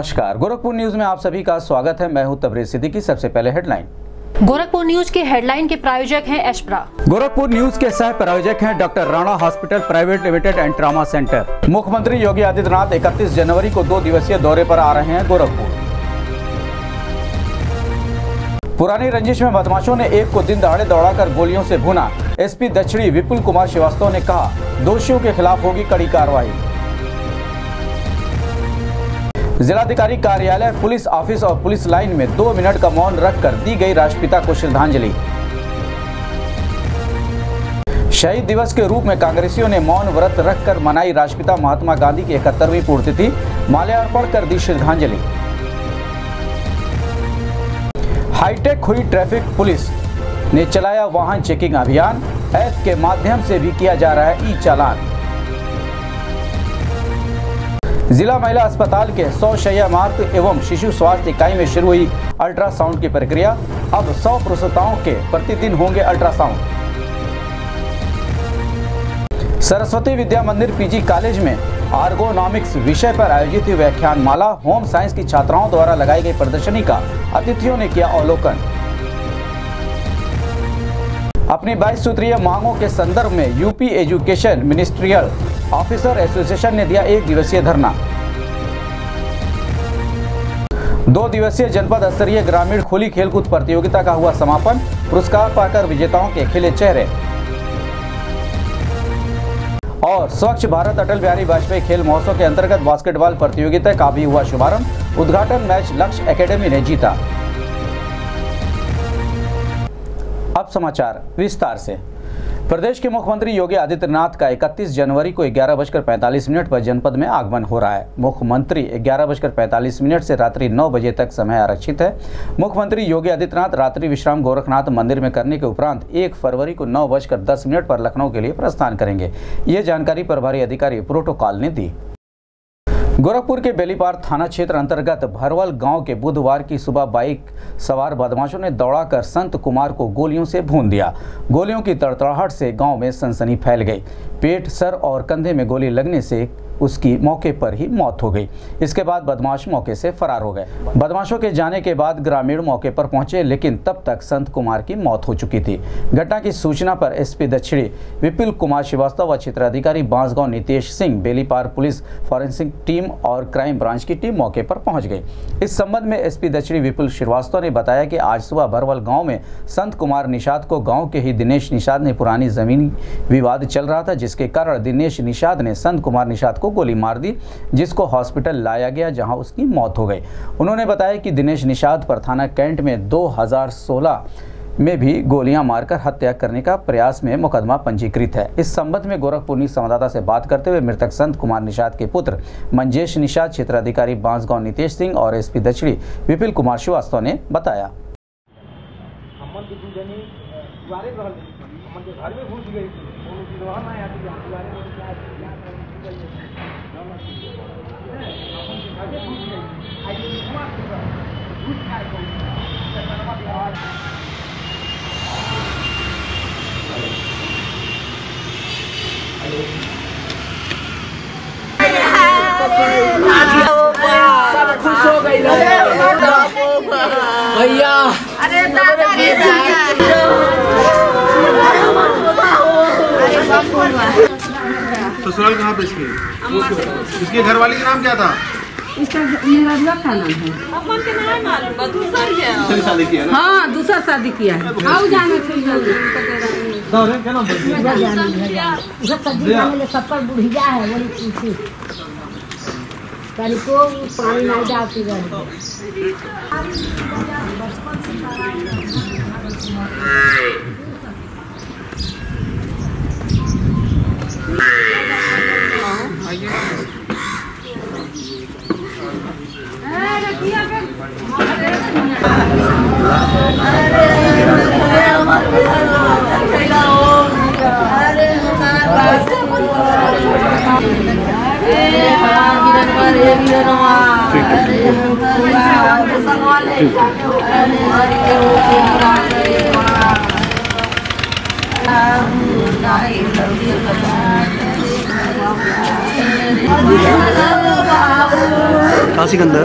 नमस्कार, गोरखपुर न्यूज में आप सभी का स्वागत है। मैं हूं तबरेज सिद्दीकी। सबसे पहले हेडलाइन। गोरखपुर न्यूज के हेडलाइन के प्रायोजक हैं एशप्रा। गोरखपुर न्यूज के सह प्रायोजक हैं doctor Rana hospital private limited and trauma centre. मुख्यमंत्री योगी आदित्यनाथ 31 जनवरी को 2 दिवसीय दौरे पर आ रहे हैं गोरखपुर। पुरानी रंजिश में बदमाशों ने एक को दिन दहाड़े दौड़ाकर गोलियों से भूना। एसपी दक्षिणी विपुल कुमार श्रीवास्तव ने कहा, दोषियों के खिलाफ होगी कड़ी कार्रवाई। जिलाधिकारी कार्यालय, पुलिस ऑफिस और पुलिस लाइन में 2 मिनट का मौन रखकर दी गई राष्ट्रपिता को श्रद्धांजलि। शहीद दिवस के रूप में कांग्रेसियों ने मौन व्रत रखकर मनाई राष्ट्रपिता महात्मा गांधी की 71वीं पुण्यतिथि। माल्यार्पण कर दी श्रद्धांजलि। हाईटेक हुई ट्रैफिक पुलिस ने चलाया वाहन चेकिंग अभियान। ऐप के माध्यम से भी किया जा रहा है ई चालान। जिला महिला अस्पताल के 100 शैय्या मातृ एवं शिशु स्वास्थ्य इकाई में शुरू हुई अल्ट्रासाउंड की प्रक्रिया। अब 100 प्रसूताओं के प्रतिदिन होंगे अल्ट्रासाउंड। सरस्वती विद्या मंदिर पीजी कॉलेज में आर्गोनॉमिक्स विषय पर आयोजित हुई व्याख्यान माला। होम साइंस की छात्राओं द्वारा लगाई गई प्रदर्शनी का अतिथियों ने किया अवलोकन। अपनी 22 सूत्रीय मांगों के संदर्भ में UP education ministerial officer association ने दिया 1 दिवसीय धरना। 2 दिवसीय जनपद स्तरीय ग्रामीण खुली खेलकूद प्रतियोगिता का हुआ समापन। पुरस्कार पाकर विजेताओं के खिले चेहरे। और स्वच्छ भारत अटल बिहारी वाजपेयी खेल महोत्सव के अंतर्गत बास्केटबॉल प्रतियोगिता का भी हुआ शुभारंभ। उद्घाटन मैच लक्ष्य एकेडमी ने जीता। अब समाचार विस्तार से। प्रदेश के मुख्यमंत्री योगी आदित्यनाथ का 31 जनवरी को 11:45 पर जनपद में आगमन हो रहा है। मुख्यमंत्री 11:45 से रात्रि 9 बजे तक समय आरक्षित है। मुख्यमंत्री योगी आदित्यनाथ रात्रि विश्राम गोरखनाथ मंदिर में करने के उपरांत 1 फरवरी को 9:10 पर लखनऊ के लिए प्रस्थान करेंगे। ये जानकारी प्रभारी अधिकारी प्रोटोकॉल ने दी। गोरखपुर के बेलीपार थाना क्षेत्र अंतर्गत भरवल गांव के बुधवार की सुबह बाइक सवार बदमाशों ने दौड़ाकर संत कुमार को गोलियों से भून दिया। गोलियों की तड़तड़ाहट से गांव में सनसनी फैल गई। पेट, सर और कंधे में गोली लगने से उसकी मौके पर ही मौत हो गई। इसके बाद बदमाश मौके से फरार हो गए। बदमाशों के जाने के बाद ग्रामीण मौके पर पहुंचे, लेकिन तब तक संत कुमार की मौत हो चुकी थी। घटना की सूचना पर एसपी दक्षिणी विपुल कुमार श्रीवास्तव व क्षेत्राधिकारी Bansgaon Nitesh Singh, Belipar police forensic team और क्राइम ब्रांच की टीम मौके पर पहुंच गई। इस संबंध में एसपी दक्षिणी विपुल श्रीवास्तव ने बताया कि आज सुबह भरवल गाँव में संत कुमार निषाद को गाँव के ही दिनेश निषाद ने पुरानी जमीनी विवाद चल रहा था, जिसके कारण दिनेश निषाद ने संत कुमार निषाद को गोली मार दी, जिसको हॉस्पिटल लाया गया, जहां उसकी मौत हो गई। उन्होंने बताया कि दिनेश निषाद पर थाना कैंट में 2016 में भी गोलियां मारकर हत्या करने का प्रयास में मुकदमा पंजीकृत है। इस संबंध में गोरखपुर न्यूज संवाददाता से बात करते हुए मृतक संत कुमार निषाद के पुत्र मंजेश निषाद, क्षेत्राधिकारी बांसगांव नितेश सिंह और एसपी दक्षिणी विपुल कुमार श्रीवास्तव ने बताया। खुश हो गई भैया। अरे ससुराल कहाँ पे इसकी? इसके घर वाले का नाम क्या था? इसका मेरा का नाम है। अपन के नाम मालूम, दूसरा है। दूसरी शादी किया ना? हाँ, दूसरा शादी किया है। आओ जाने क्या नाम सबका बुढ़िया है, वही पूछी को पानी नहीं जाती है। हाँ सिकंदर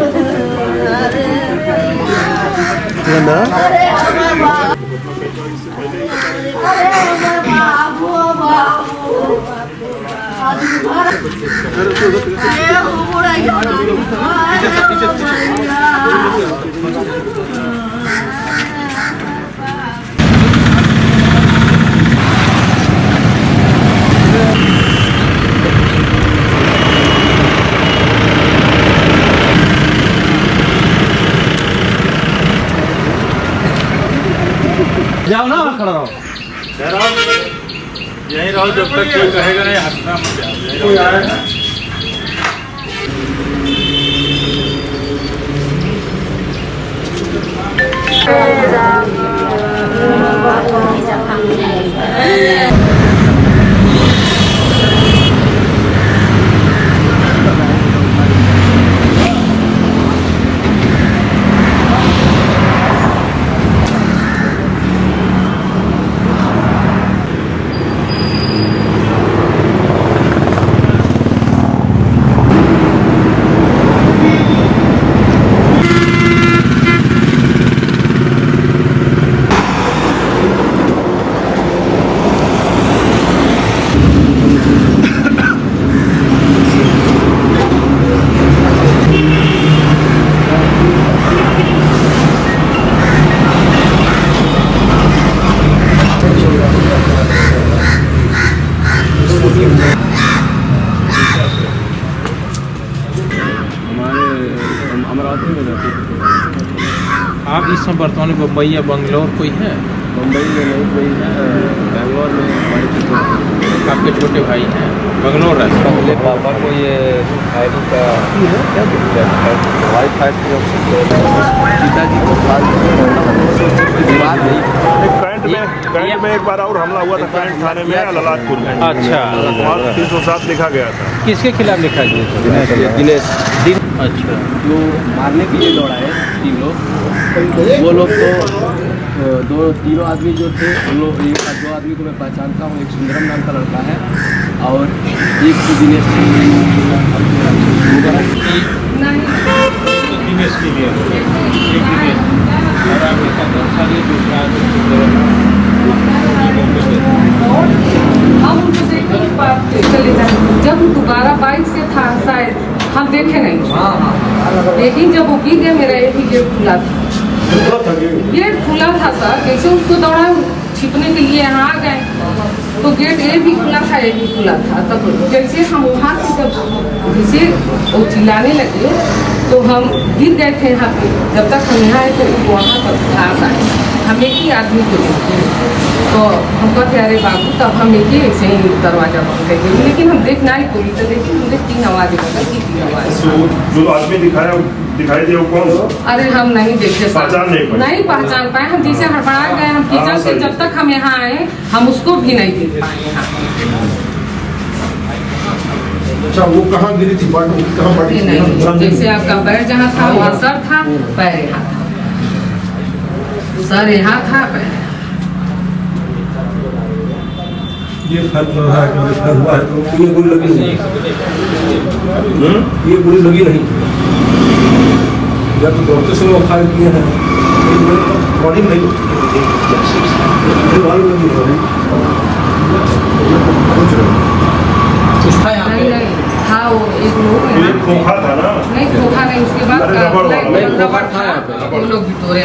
जाओ ना, खड़ा रहो, यहीं रहो जब तक कोई कहेगा नहीं हटना मत जाओ। कोई आएगा अमरावती में रहते थे। आप इस समय वर्तमान में बम्बई या बंगलोर कोई है? बम्बई में नहीं कोई है, बेंगलोर में हमारे आपके छोटे भाई हैं, बंगलोर रहते। पहले पापा को ये फायरिंग का क्या दिक्कत है, वाई फाई पिताजी को करंट में एक बार और हमला हुआ था करंट थाने में ललाटपुर में। अच्छा, 307 लिखा गया था। किसके खिलाफ लिखा गया? दिनेश। अच्छा, जो मारने के लिए दौड़ाए 3 लोग, वो लोग तो तीनों आदमी जो थे उन लोग, 2 आदमी को मैं पहचानता हूँ। एक सुंदरम नाम का लड़का है और एक दिनेश के लिए हम उनको देखने की बात चले जाए, जब दोबारा बाइक से था शायद हम देखे नहीं, लेकिन जब वो गिर गया मेरा एक ही गेट खुला था। गेट खुला था सर, कैसे उसको दौड़ा छिपने के लिए यहाँ आ गए तो गेट ये भी खुला था ये भी खुला था। तब जैसे हम वहाँ से जब जैसे वो चिल्लाने लगे तो हम गिर गए थे यहाँ पे। जब तक हम यहाँ आए तो वहाँ पर घास आए, हम एक ही आदमी को देखते तो हम कहते अरे बाबू, तब हम एक ही ऐसे ही दरवाजा बंद कर दिए, लेकिन हम देखना ही कोई तो देखिए हमने 3 आवाज़ें बदल की 3 आवाज़। जो आदमी दिखाई दे वो कौन? अरे हम नहीं देखे, नहीं पहचान पाए। हम जैसे हड़बड़ा गए, हम किचन से जब तक हम यहाँ आए हम उसको भी नहीं देख पाए यहाँ। अच्छा, वो कहाँ गिरी थी? नहीं, जैसे आपका पैर जहाँ था वहाँ सर था, पैर यहाँ था, सर यहाँ था, पैर। ये फर्क हो रहा है कि फर्क हुआ है तो ये गोली लगी नहीं, ये गोली लगी नहीं। जब डॉक्टर से वो फायर किए हैं बॉडी में नहीं लगी था। वो एक लोग खोखा था ना? नहीं, खोखा नहीं, उसके बाद लोग भी तोड़े।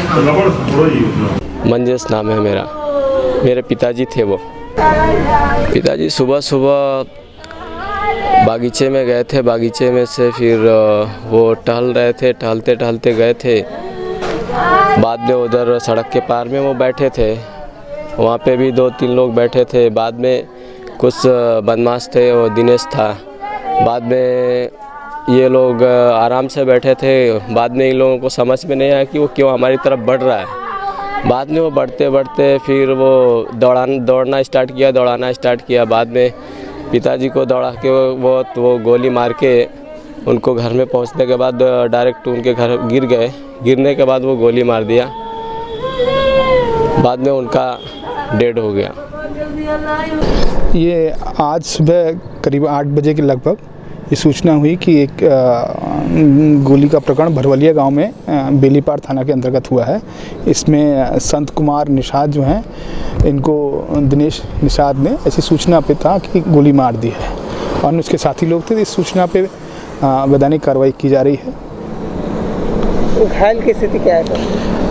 मंजेश नाम है मेरा। मेरे पिताजी थे वो। पिताजी सुबह सुबह बागीचे में गए थे, बागीचे में से फिर वो टहल रहे थे, टहलते टहलते गए थे। बाद में उधर सड़क के पार में वो बैठे थे, वहाँ पे भी 2-3 लोग बैठे थे। बाद में कुछ बदमाश थे, वो दिनेश था। बाद में ये लोग आराम से बैठे थे। बाद में इन लोगों को समझ में नहीं आया कि वो क्यों हमारी तरफ बढ़ रहा है। बाद में वो बढ़ते बढ़ते फिर वो दौड़ना स्टार्ट किया। बाद में पिताजी को दौड़ा के वो गोली मार के उनको घर में पहुंचने के बाद डायरेक्ट उनके घर गिर गए। गिरने के बाद वो गोली मार दिया। बाद में उनका डेड हो गया। ये आज सुबह करीब 8 बजे के लगभग ये सूचना हुई कि एक गोली का प्रकरण भरवलिया गांव में बेलीपार थाना के अंतर्गत हुआ है। इसमें संत कुमार निषाद जो हैं, इनको दिनेश निषाद ने ऐसी सूचना पे था कि गोली मार दी है और उसके साथी लोग थे। इस सूचना पे वैधानिक कार्रवाई की जा रही है। घायल की स्थिति क्या है?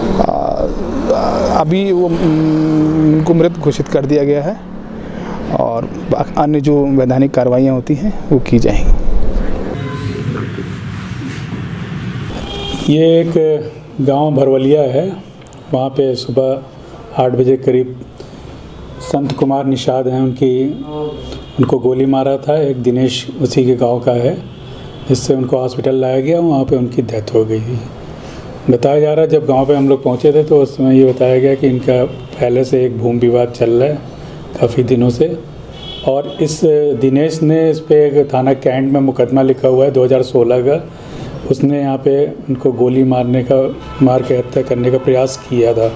अभी वो उनको मृत घोषित कर दिया गया है और अन्य जो वैधानिक कार्रवाइयाँ होती हैं वो की जाएंगी। ये एक गांव भरवलिया है, वहाँ पे सुबह 8 बजे करीब संत कुमार निषाद हैं, उनको गोली मारा था। एक दिनेश उसी के गांव का है, जिससे उनको हॉस्पिटल लाया गया, वहाँ पे उनकी डेथ हो गई। बताया जा रहा है जब गांव पे हम लोग पहुँचे थे तो उस समय ये बताया गया कि इनका पहले से एक भूमि विवाद चल रहा है काफ़ी दिनों से, और इस दिनेश ने इस पे एक थाना कैंट में मुकदमा लिखा हुआ है 2016 का। उसने यहाँ पे उनको गोली मार के हत्या करने का प्रयास किया था।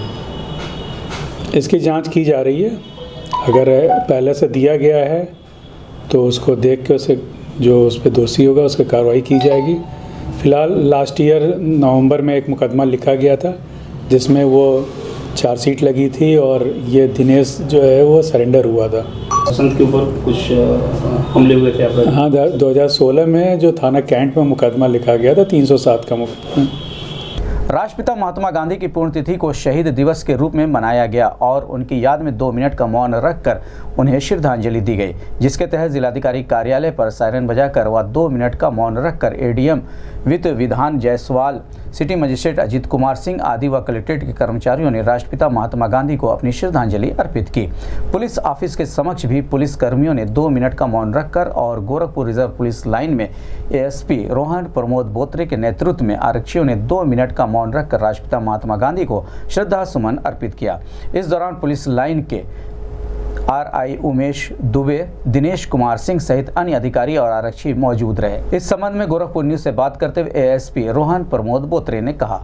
इसकी जांच की जा रही है। अगर पहले से दिया गया है तो उसको देख के उसे जो उस पर दोषी होगा उसकी कार्रवाई की जाएगी। फ़िलहाल लास्ट ईयर नवंबर में एक मुकदमा लिखा गया था जिसमें वो चार्जशीट लगी थी और ये दिनेश जो है वो सरेंडर हुआ था। संत के ऊपर कुछ हमले हुए थे आप? हाँ, 2016 में जो थाना कैंट में मुकदमा लिखा गया था 307 का मुकदमा। राष्ट्रपिता महात्मा गांधी की पुण्यतिथि को शहीद दिवस के रूप में मनाया गया और उनकी याद में 2 मिनट का मौन रखकर उन्हें श्रद्धांजलि दी गई, जिसके तहत जिलाधिकारी कार्यालय पर सायरन बजाकर व 2 मिनट का मौन रखकर एडीएम वित्त विधान जायसवाल, सिटी मजिस्ट्रेट अजीत कुमार सिंह आदि व कलेक्ट्रेट के कर्मचारियों ने राष्ट्रपिता महात्मा गांधी को अपनी श्रद्धांजलि अर्पित की। पुलिस ऑफिस के समक्ष भी पुलिस कर्मियों ने 2 मिनट का मौन रखकर और गोरखपुर रिजर्व पुलिस लाइन में एएसपी रोहन प्रमोद बोत्रे के नेतृत्व में आरक्षियों ने 2 मिनट का मौन रखकर राष्ट्रपिता महात्मा गांधी को श्रद्धा सुमन अर्पित किया। इस दौरान पुलिस लाइन के RI उमेश दुबे, दिनेश कुमार सिंह सहित अन्य अधिकारी और आरक्षी मौजूद रहे। इस संबंध में गोरखपुर न्यूज से बात करते हुए एएसपी रोहन प्रमोद बोत्रे ने कहा।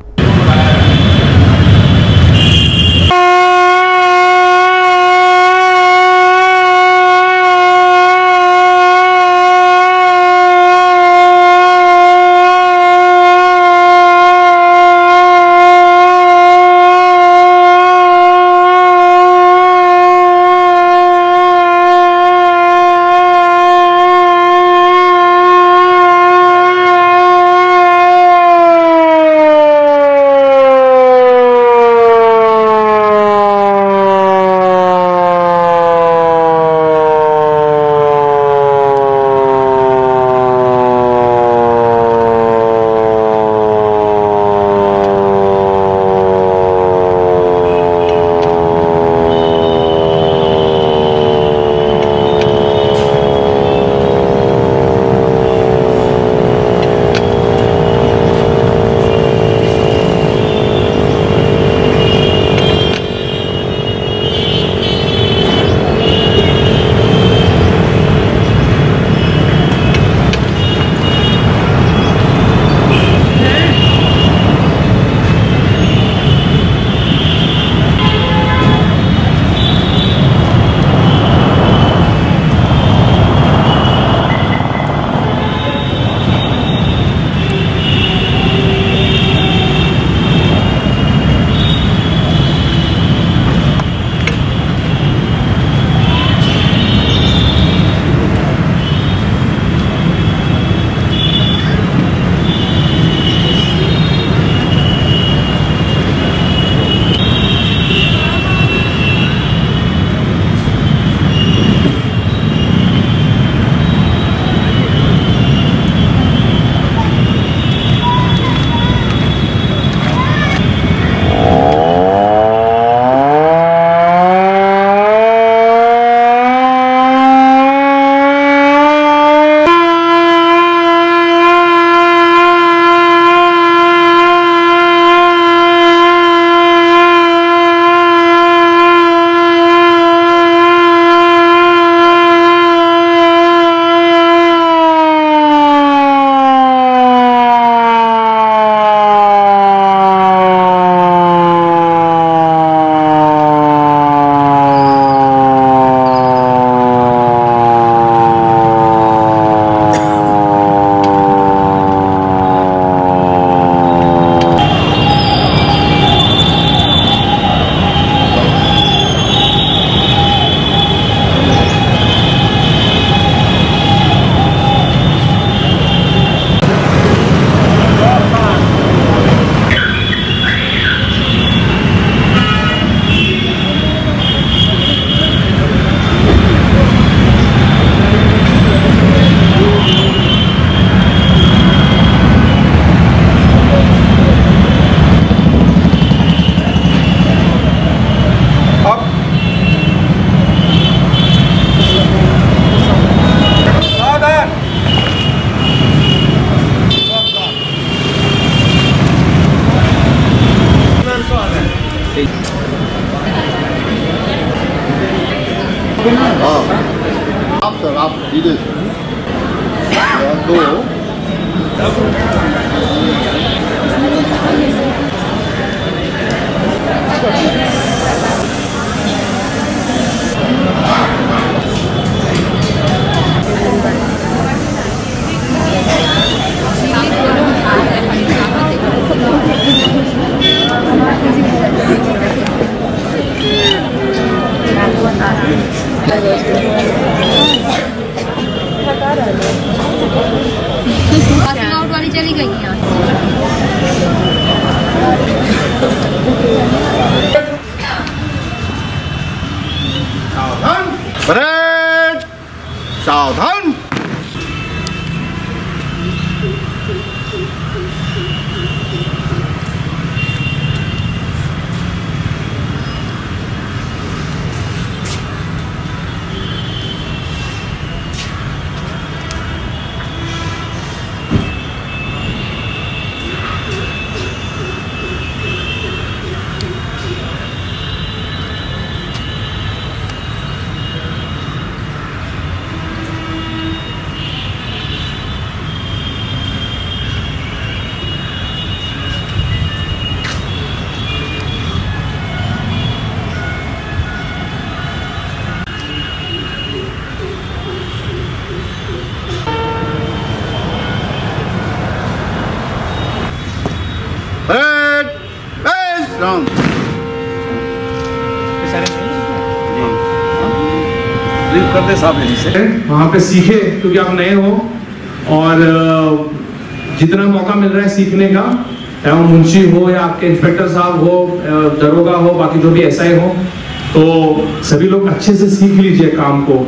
आप सर आप धीरे दो आउट वाली चली गई है। सावधान परेड सावधान कर दे साहब से वहाँ पे सीखे, क्योंकि आप नए हो और जितना मौका मिल रहा है सीखने का, चाहे वो मुंशी हो या आपके इंस्पेक्टर साहब हो, दरोगा हो, बाकी जो भी एसआई हो, तो सभी लोग अच्छे से सीख लीजिए काम को।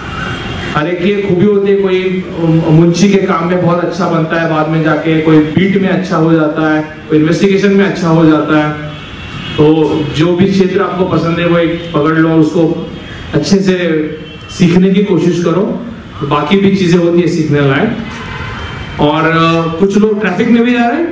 हर एक की खूबी होती है, कोई मुंशी के काम में बहुत अच्छा बनता है, बाद में जाके कोई बीट में अच्छा हो जाता है, कोई इन्वेस्टिगेशन में अच्छा हो जाता है। तो जो भी क्षेत्र आपको पसंद है वो एक पकड़ लो, उसको अच्छे से सीखने की कोशिश करो। बाकी भी चीजें होती है सीखने लायक। और कुछ लोग ट्रैफिक में भी जा रहे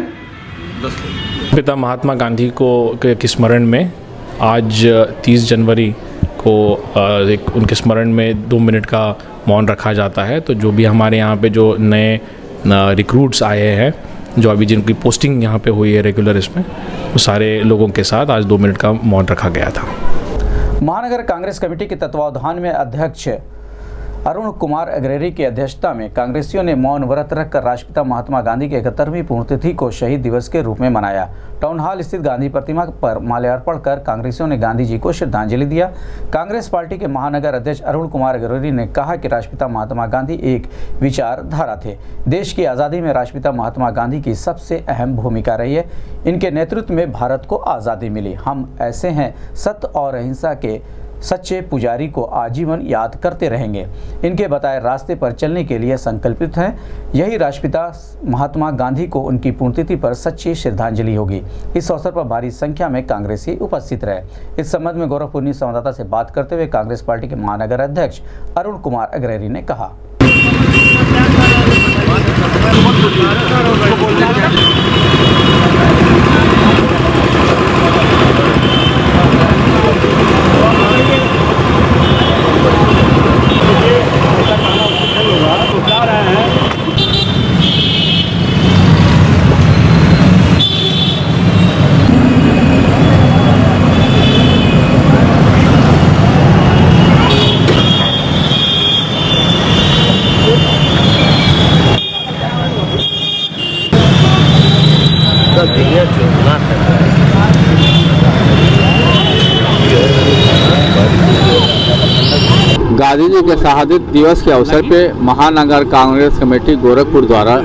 हैं। पिता महात्मा गांधी को के स्मरण में आज 30 जनवरी को एक उनके स्मरण में 2 मिनट का मौन रखा जाता है। तो जो भी हमारे यहाँ पे जो नए रिक्रूट्स आए हैं, जो अभी जिनकी पोस्टिंग यहाँ पे हुई है रेगुलर, इसमें वो सारे लोगों के साथ आज 2 मिनट का मौन रखा गया था। महानगर कांग्रेस कमेटी के तत्वावधान में अध्यक्ष अरुण कुमार अग्रेरी की अध्यक्षता में कांग्रेसियों ने मौन व्रत रखकर राष्ट्रपिता महात्मा गांधी की 71वीं पुण्यतिथि को शहीद दिवस के रूप में मनाया। टाउन हॉल स्थित गांधी प्रतिमा पर माल्यार्पण कर कांग्रेसियों ने गांधी जी को श्रद्धांजलि दिया। कांग्रेस पार्टी के महानगर अध्यक्ष अरुण कुमार अग्रेरी ने कहा कि राष्ट्रपिता महात्मा गांधी एक विचारधारा थे। देश की आज़ादी में राष्ट्रपिता महात्मा गांधी की सबसे अहम भूमिका रही है। इनके नेतृत्व में भारत को आज़ादी मिली। हम ऐसे हैं सत्य और अहिंसा के सच्चे पुजारी को आजीवन याद करते रहेंगे। इनके बताए रास्ते पर चलने के लिए संकल्पित हैं। यही राष्ट्रपिता महात्मा गांधी को उनकी पुण्यतिथि पर सच्ची श्रद्धांजलि होगी। इस अवसर पर भारी संख्या में कांग्रेसी उपस्थित रहे। इस संबंध में गोरखपुर संवाददाता से बात करते हुए कांग्रेस पार्टी के महानगर अध्यक्ष अरुण कुमार अग्रेरी ने कहा। गांधी जी के शहादत दिवस के अवसर पे महानगर कांग्रेस कमेटी गोरखपुर द्वारा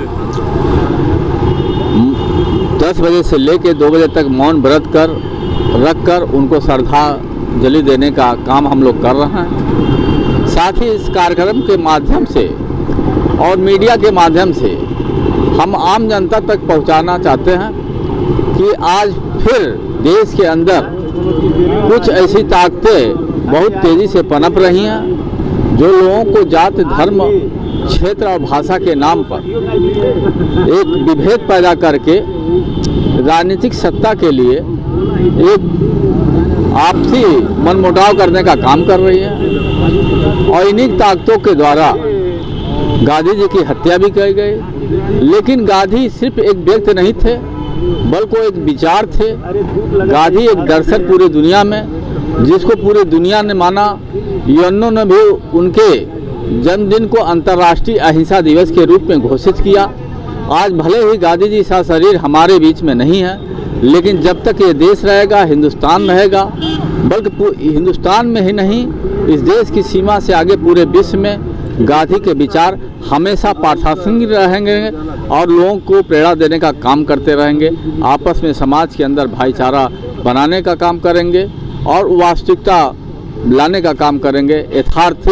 10 बजे से लेकर 2 बजे तक मौन व्रत रखकर उनको श्रद्धांजलि देने का काम हम लोग कर रहे हैं। साथ ही इस कार्यक्रम के माध्यम से और मीडिया के माध्यम से हम आम जनता तक पहुंचाना चाहते हैं कि आज फिर देश के अंदर कुछ ऐसी ताकतें बहुत तेज़ी से पनप रही हैं जो लोगों को जाति, धर्म, क्षेत्र और भाषा के नाम पर एक विभेद पैदा करके राजनीतिक सत्ता के लिए एक आपसी मनमुटाव करने का काम कर रही है। और इन्हीं ताकतों के द्वारा गांधी जी की हत्या भी की गई। लेकिन गांधी सिर्फ एक व्यक्ति नहीं थे, बल्कि वो एक विचार थे। गांधी एक दर्शक पूरी दुनिया में, जिसको पूरी दुनिया ने माना। यूएनओ ने भी उनके जन्मदिन को अंतर्राष्ट्रीय अहिंसा दिवस के रूप में घोषित किया। आज भले ही गांधी जी सा शरीर हमारे बीच में नहीं है, लेकिन जब तक ये देश रहेगा, हिंदुस्तान रहेगा, बल्कि हिंदुस्तान में ही नहीं, इस देश की सीमा से आगे पूरे विश्व में गांधी के विचार हमेशा प्रासंगिक रहेंगे और लोगों को प्रेरणा देने का काम करते रहेंगे। आपस में समाज के अंदर भाईचारा बनाने का काम करेंगे और वास्तविकता लाने का काम करेंगे। यथार्थ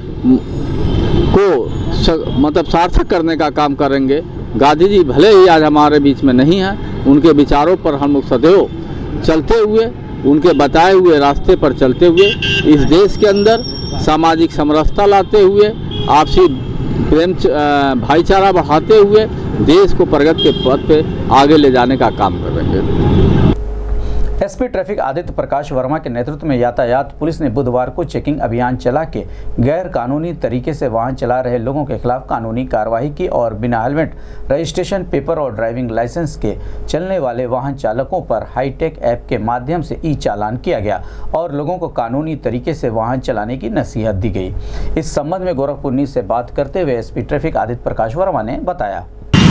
को मतलब सार्थक करने का काम करेंगे। गांधी जी भले ही आज हमारे बीच में नहीं हैं, उनके विचारों पर हम लोग सदैव चलते हुए, उनके बताए हुए रास्ते पर चलते हुए इस देश के अंदर सामाजिक समरसता लाते हुए, आपसी प्रेम भाईचारा बढ़ाते हुए देश को प्रगति के पथ पे आगे ले जाने का काम करेंगे। एसपी ट्रैफिक आदित्य प्रकाश वर्मा के नेतृत्व में यातायात पुलिस ने बुधवार को चेकिंग अभियान चला के गैर कानूनी तरीके से वाहन चला रहे लोगों के खिलाफ कानूनी कार्रवाई की और बिना हेलमेट, रजिस्ट्रेशन पेपर और ड्राइविंग लाइसेंस के चलने वाले वाहन चालकों पर हाईटेक ऐप के माध्यम से ई चालान किया गया और लोगों को कानूनी तरीके से वाहन चलाने की नसीहत दी गई। इस संबंध में गोरखपुर न्यूज से बात करते हुए एसपी ट्रैफिक आदित्य प्रकाश वर्मा ने बताया।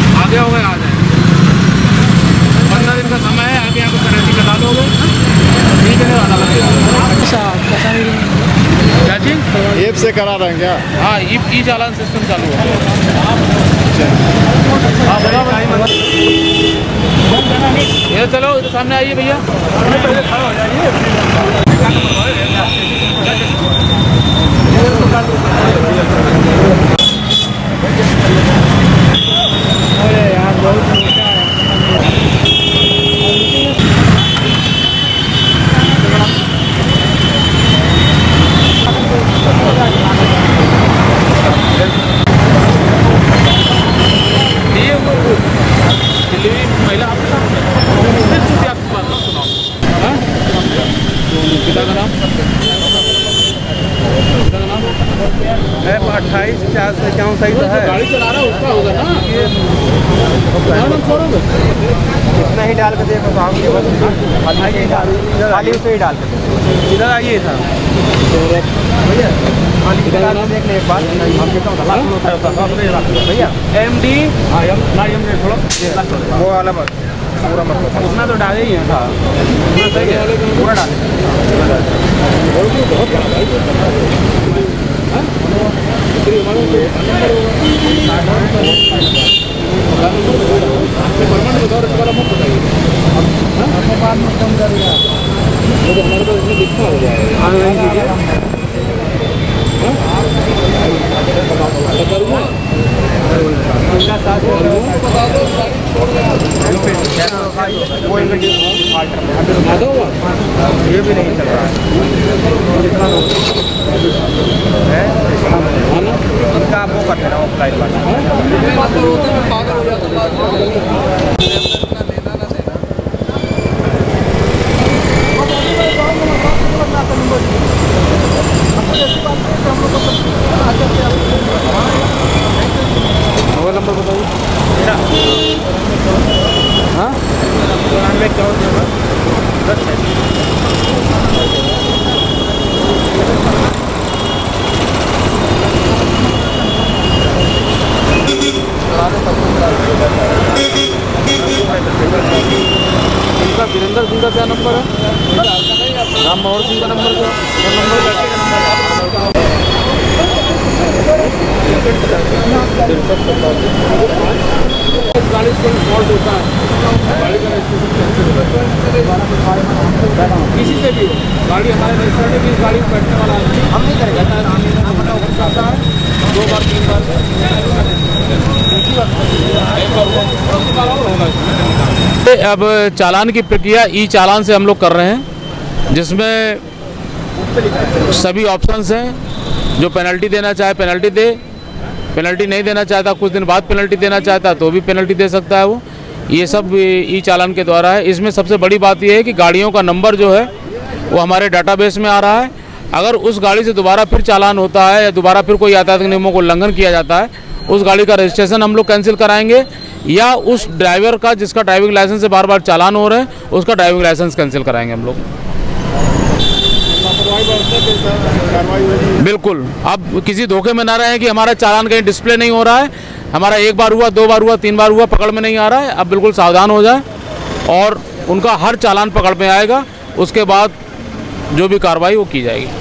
15 दिन का समय है, आगे आपको पेनल्टी कटा दोगे, ठीक है वाला क्या चीज ऐप से करा रहे हैं क्या? हाँ, ई चालान सिस्टम चालू है। ये चलो इधर सामने आइए भैया। गाड़ी चला रहा है उसका होगा ना, इतना ही डाल के देखो खाली उसे ही डाल के इधर आइए था भैया, देख ले एक बार भैया MD वो वाला पूरा मतलब उतना तो डाले ही था, पूरा डाले ये भी नहीं चल रहा है, इनका आप वो करते रहो फ्लाइट वाला। मोबाइल नंबर बताइए मेरा। हाँ 94 इनका वीरेंद्र सिंह का क्या नंबर है? राम मोहन सिंह का नंबर क्या? गाड़ी से फॉल्ट होता है, गाड़ी का किसी से भी गाड़ी हमारे रजिस्टर्ड की गाड़ी में बैठने वाला हम नहीं करेंगे, 2 बार 3 बार अब चालान की प्रक्रिया ई चालान से हम लोग कर रहे हैं, जिसमें सभी ऑप्शंस हैं। जो पेनल्टी देना चाहे पेनल्टी दे, पेनल्टी नहीं देना चाहता, कुछ दिन बाद पेनल्टी देना चाहता तो भी पेनल्टी दे सकता है वो। ये सब ई चालान के द्वारा है। इसमें सबसे बड़ी बात यह है कि गाड़ियों का नंबर जो है वो हमारे डाटाबेस में आ रहा है अगर उस गाड़ी से दोबारा फिर चालान होता है या दोबारा फिर कोई यातायात नियमों को उल्लंघन किया जाता है, उस गाड़ी का रजिस्ट्रेशन हम लोग कैंसिल कराएंगे या उस ड्राइवर का जिसका ड्राइविंग लाइसेंस से बार बार चालान हो रहे हैं उसका ड्राइविंग लाइसेंस कैंसिल कराएंगे हम लोग। बिल्कुल, अब किसी धोखे में ना रहे कि हमारा चालान कहीं डिस्प्ले नहीं हो रहा है, हमारा 1 बार हुआ, 2 बार हुआ, 3 बार हुआ, पकड़ में नहीं आ रहा है। अब बिल्कुल सावधान हो जाए और उनका हर चालान पकड़ में आएगा, उसके बाद जो भी कार्रवाई वो की जाएगी।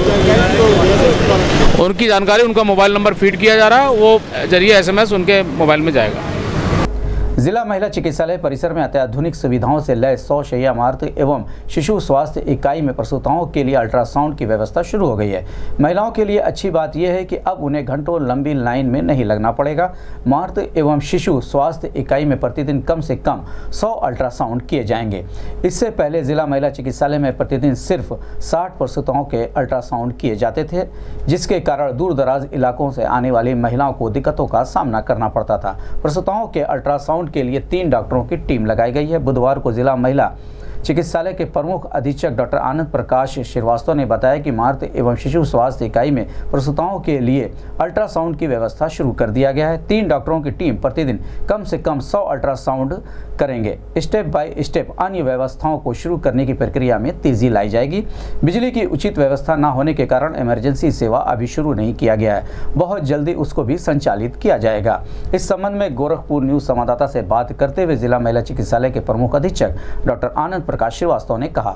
उनकी जानकारी, उनका मोबाइल नंबर फीड किया जा रहा है, वो जरिए SMS उनके मोबाइल में जाएगा। जिला महिला चिकित्सालय परिसर में अत्याधुनिक सुविधाओं से लैस 100 शैय्या इमारत एवं शिशु स्वास्थ्य इकाई में प्रसूताओं के लिए अल्ट्रासाउंड की व्यवस्था शुरू हो गई है। महिलाओं के लिए अच्छी बात यह है कि अब उन्हें घंटों लंबी लाइन में नहीं लगना पड़ेगा। मातृ एवं शिशु स्वास्थ्य इकाई में प्रतिदिन कम से कम 100 अल्ट्रासाउंड किए जाएंगे। इससे पहले जिला महिला चिकित्सालय में प्रतिदिन सिर्फ 60 प्रसूताओं के अल्ट्रासाउंड किए जाते थे, जिसके कारण दूर दराज इलाकों से आने वाली महिलाओं को दिक्कतों का सामना करना पड़ता था। प्रसूताओं के अल्ट्रासाउंड के लिए 3 डॉक्टरों की टीम लगाई गई है। बुधवार को जिला महिला चिकित्सालय के प्रमुख अधीक्षक डॉक्टर आनंद प्रकाश श्रीवास्तव ने बताया कि मातृ एवं शिशु स्वास्थ्य इकाई में प्रसूताओं के लिए अल्ट्रासाउंड की व्यवस्था शुरू कर दिया गया है। 3 डॉक्टरों की टीम प्रतिदिन कम से कम 100 अल्ट्रासाउंड करेंगे। स्टेप बाय स्टेप अन्य व्यवस्थाओं को शुरू करने की प्रक्रिया में तेजी लाई जाएगी। बिजली की उचित व्यवस्था न होने के कारण इमरजेंसी सेवा अभी शुरू नहीं किया गया है, बहुत जल्दी उसको भी संचालित किया जाएगा। इस संबंध में गोरखपुर न्यूज संवाददाता से बात करते हुए जिला महिला चिकित्सालय के प्रमुख अधीक्षक डॉक्टर आनंद प्रकाश श्रीवास्तव ने कहा,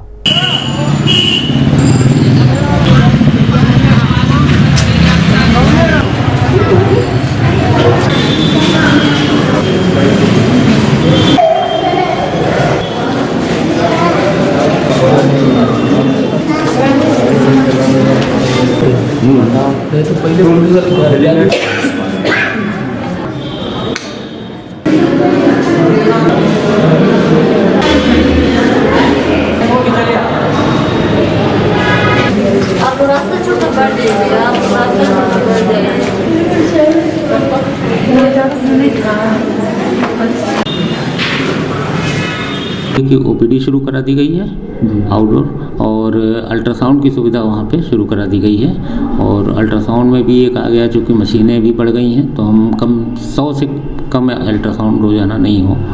तो पहले की OPD शुरू करा दी गई है आउटडोर, और अल्ट्रासाउंड की सुविधा वहाँ पे शुरू करा दी गई है। और अल्ट्रासाउंड में भी एक आ गया, चूँकि मशीनें भी बढ़ गई हैं तो हम 100 से कम अल्ट्रासाउंड रोजाना नहीं हो।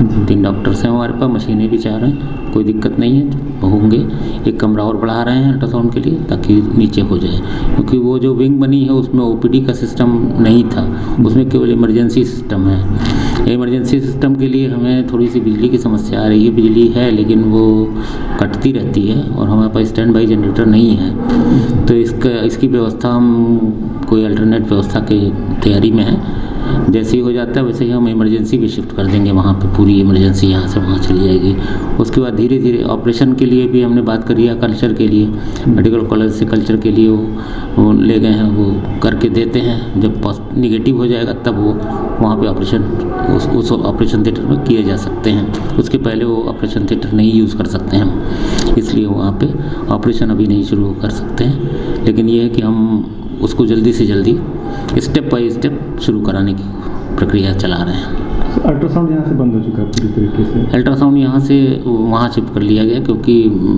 3 डॉक्टर्स हैं हमारे पास, मशीनें भी चाह रहे हैं, कोई दिक्कत नहीं है, तो होंगे। एक कमरा और बढ़ा रहे हैं अल्ट्रासाउंड के लिए ताकि नीचे हो जाए, क्योंकि वो जो विंग बनी है उसमें OPD का सिस्टम नहीं था, उसमें केवल इमरजेंसी सिस्टम है। इमरजेंसी सिस्टम के लिए हमें थोड़ी सी बिजली की समस्या आ रही है। बिजली है लेकिन वो कटती रहती है और हमारे पास स्टैंड बाई जनरेटर नहीं है, तो इसकी व्यवस्था हम कोई अल्टरनेट व्यवस्था की तैयारी में है। जैसे ही हो जाता है वैसे ही हम इमरजेंसी भी शिफ्ट कर देंगे वहाँ पे, पूरी इमरजेंसी यहाँ से वहाँ चली जाएगी। उसके बाद धीरे धीरे ऑपरेशन के लिए भी हमने बात करी है, कल्चर के लिए मेडिकल कॉलेज से कल्चर के लिए वो ले गए हैं, वो करके देते हैं। जब निगेटिव हो जाएगा तब वो वहाँ पे ऑपरेशन उस ऑपरेशन थिएटर में किए जा सकते हैं। उसके पहले वो ऑपरेशन थिएटर नहीं यूज़ कर सकते हैं, इसलिए वहाँ पे ऑपरेशन अभी नहीं शुरू कर सकते हैं। लेकिन ये है कि हम उसको जल्दी से जल्दी स्टेप बाय स्टेप शुरू कराने की प्रक्रिया चला रहे हैं। अल्ट्रासाउंड यहाँ से बंद हो चुका है पूरी तरीके से। अल्ट्रासाउंड यहाँ से वहाँ शिफ्ट कर लिया गया, क्योंकि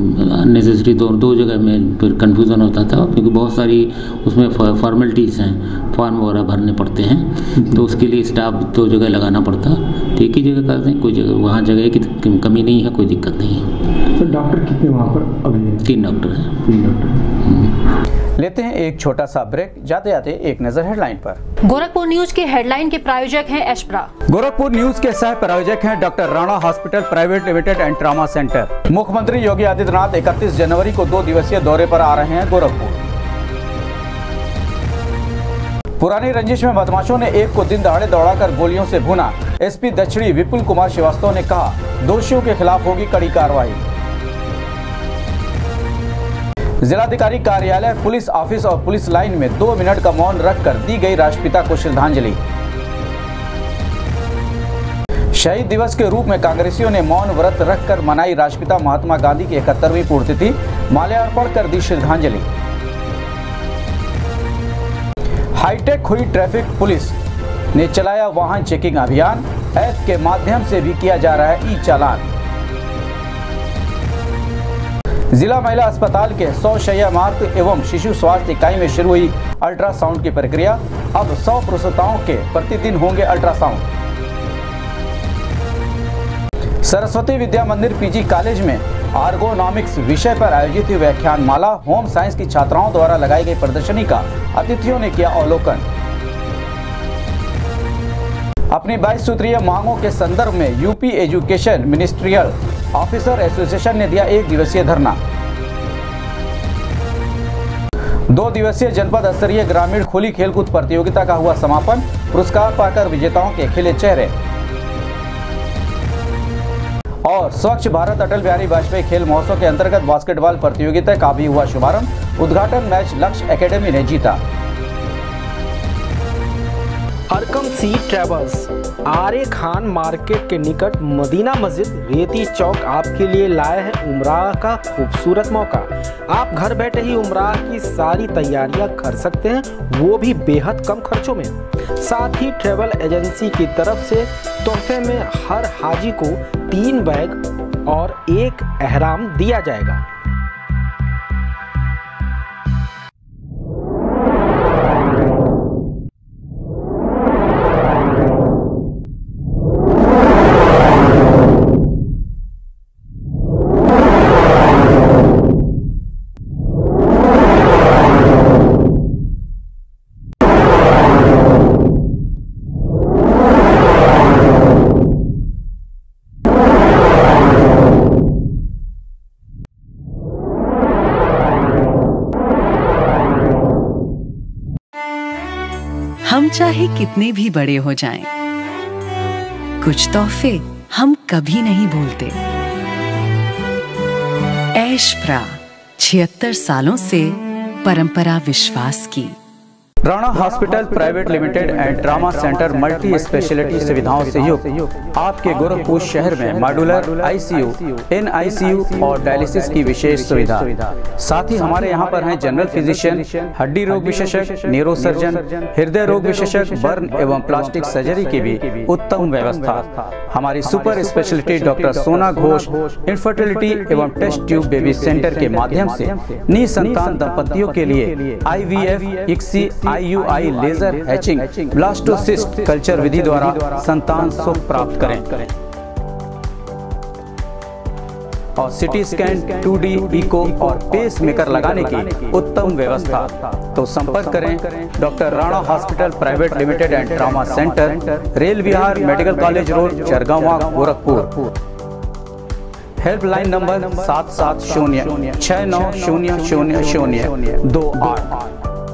नेसेसरी दो जगह में फिर कन्फ्यूज़न होता था, क्योंकि बहुत सारी उसमें फॉर्मेलिटीज़ हैं, फॉर्म वगैरह भरने पड़ते हैं, तो उसके लिए स्टाफ 2 जगह लगाना पड़ता। तो एक ही जगह करते हैं, कोई जगह वहाँ जगह की कमी नहीं है, कोई दिक्कत नहीं है। तो डॉक्टर कितने वहाँ पर अभी? 3 डॉक्टर हैं। 3 डॉक्टर। लेते हैं एक छोटा सा ब्रेक, जाते जाते एक नजर हेडलाइन पर। गोरखपुर न्यूज के हेडलाइन के प्रायोजक हैं एशप्रा। गोरखपुर न्यूज के सह प्रायोजक हैं doctor Rana hospital private limited and trauma centre. मुख्यमंत्री योगी आदित्यनाथ 31 जनवरी को 2 दिवसीय दौरे पर आ रहे हैं गोरखपुर। पुरानी रंजिश में बदमाशों ने एक को दिन दहाड़े दौड़ाकर गोलियों से भुना। SP दक्षिणी विपुल कुमार श्रीवास्तव ने कहा, दोषियों के खिलाफ होगी कड़ी कार्रवाई। जिलाधिकारी कार्यालय, पुलिस ऑफिस और पुलिस लाइन में 2 मिनट का मौन रखकर दी गई राष्ट्रपिता को श्रद्धांजलि। शहीद दिवस के रूप में कांग्रेसियों ने मौन व्रत रखकर मनाई राष्ट्रपिता महात्मा गांधी की 71वीं पुण्यतिथि, माल्यार्पण कर दी श्रद्धांजलि। हाईटेक हुई ट्रैफिक, पुलिस ने चलाया वाहन चेकिंग अभियान, ऐप के माध्यम से भी किया जा रहा है ई चालान। जिला महिला अस्पताल के 100 शैय्या मातृ एवं शिशु स्वास्थ्य इकाई में शुरू हुई अल्ट्रासाउंड की प्रक्रिया। अब 100 प्रसूताओं के प्रतिदिन होंगे अल्ट्रासाउंड। सरस्वती विद्या मंदिर पीजी कॉलेज में आर्गोनॉमिक्स विषय पर आयोजित हुई व्याख्यान माला होम साइंस की छात्राओं द्वारा लगाई गई प्रदर्शनी का अतिथियों ने किया अवलोकन। अपनी 22 सूत्रीय मांगों के संदर्भ में UP education ministerial officer association ने दिया 1 दिवसीय धरना। 2 दिवसीय जनपद स्तरीय ग्रामीण खुली खेलकूद प्रतियोगिता का हुआ समापन। पुरस्कार पाकर विजेताओं के खिले चेहरे। और स्वच्छ भारत अटल बिहारी वाजपेयी खेल महोत्सव के अंतर्गत बास्केटबॉल प्रतियोगिता का भी हुआ शुभारंभ। उद्घाटन मैच लक्ष्य एकेडमी ने जीता। अरकम सी ट्रेवल्स आरे खान मार्केट के निकट मदीना मस्जिद रेती चौक आपके लिए लाए हैं उम्राह का खूबसूरत मौका। आप घर बैठे ही उम्राह की सारी तैयारियां कर सकते हैं, वो भी बेहद कम खर्चों में। साथ ही ट्रेवल एजेंसी की तरफ से तोहफे में हर हाजी को 3 बैग और 1 एहराम दिया जाएगा। हम चाहे कितने भी बड़े हो जाएं, कुछ तोहफे हम कभी नहीं भूलते। ऐशप्रा 76 सालों से परंपरा विश्वास की। Rana hospital private limited and trauma centre multi speciality सुविधाओं से युक्त आपके गोरखपुर शहर में मॉड्यूलर आईसीयू, एनआईसीयू और डायलिसिस की विशेष सुविधा। साथ ही हमारे यहाँ पर हैं जनरल फिजिशियन, हड्डी रोग विशेषज्ञ, न्यूरो सर्जन, हृदय रोग विशेषज्ञ, बर्न एवं प्लास्टिक सर्जरी की भी उत्तम व्यवस्था। हमारी super speciality doctor Sona Ghosh infertility एवं टेस्ट ट्यूब बेबी सेंटर के माध्यम से निसंतान दंपतियों के लिए IVF, ICSI, IUI, laser hatching, blastocyst culture विधि द्वारा संतान सुख प्राप्त करें। और सिटी स्कैन, 2D इको और पेस मेकर लगाने की उत्तम व्यवस्था। तो संपर्क करें doctor Rana hospital private limited and trauma centre, rail Vihar, medical college road, Chargawan, Gorakhpur. Helpline number 770 6900 28।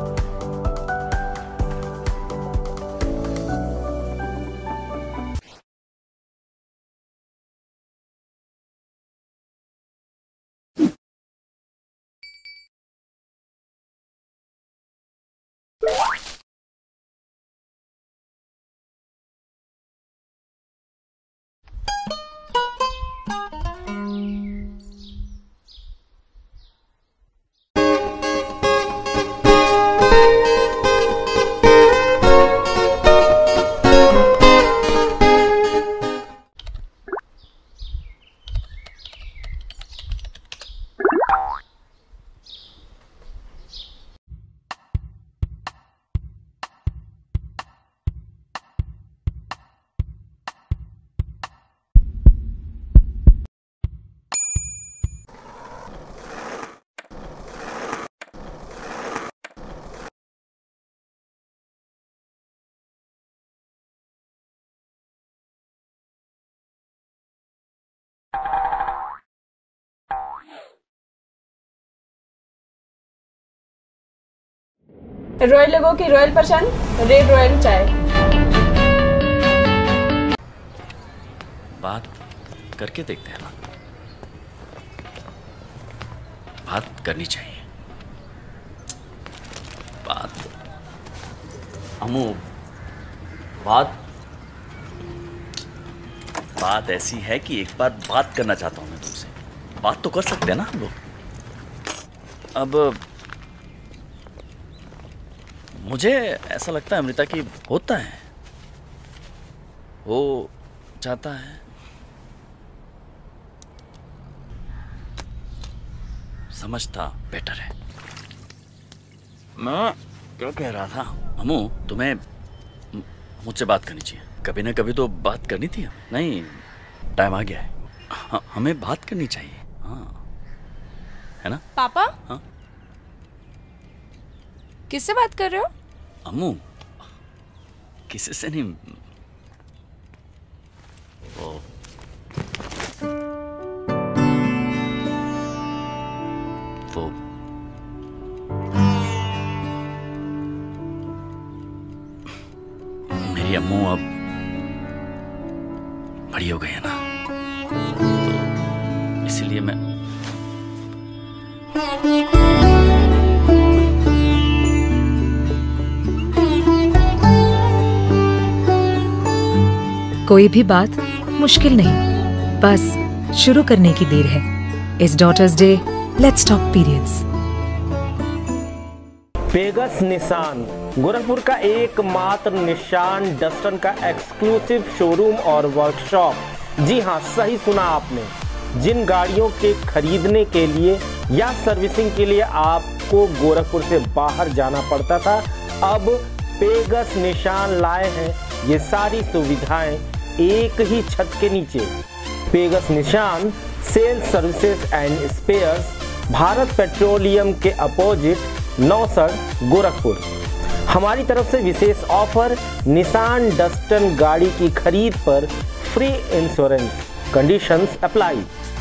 Royal लोगों की रॉयल पसंद, रेड रॉयल चाय। बात करके देखते हैं ना, बात करनी चाहिए। बात अमू, बात ऐसी है कि एक बार बात करना चाहता हूं मैं तुमसे। बात तो कर सकते हैं ना हम लोग। अब मुझे ऐसा लगता है अमृता कि होता है, वो चाहता है। समझता बेटर है। मैं क्या कह रहा था, अम्मू तुम्हें मुझसे बात करनी चाहिए। कभी ना कभी तो बात करनी थी। नहीं, टाइम आ गया है। हमें बात करनी चाहिए। हाँ, है ना पापा? हाँ? किससे बात कर रहे हो? अम्मू किसी से नहीं। ओ वो मेरी अम्मू अब बड़ी हो गई है ना, तो इसलिए मैं कोई भी बात मुश्किल नहीं, बस शुरू करने की देर है। इस daughters day let's talk periods. Pegas Nissan Gorakhpur का एकमात्र निशान डस्टन का एक्सक्लूसिव शोरूम और वर्कशॉप। जी हाँ, सही सुना आपने। जिन गाड़ियों के खरीदने के लिए या सर्विसिंग के लिए आपको गोरखपुर से बाहर जाना पड़ता था, अब पेगस निशान लाए हैं ये सारी सुविधाएं एक ही छत के नीचे। Pegas Nissan sales services and spares, Bharat petroleum के अपोजिट नौसड़ गोरखपुर। हमारी तरफ से विशेष ऑफर, निशान डस्टन गाड़ी की खरीद पर free insurance, conditions apply.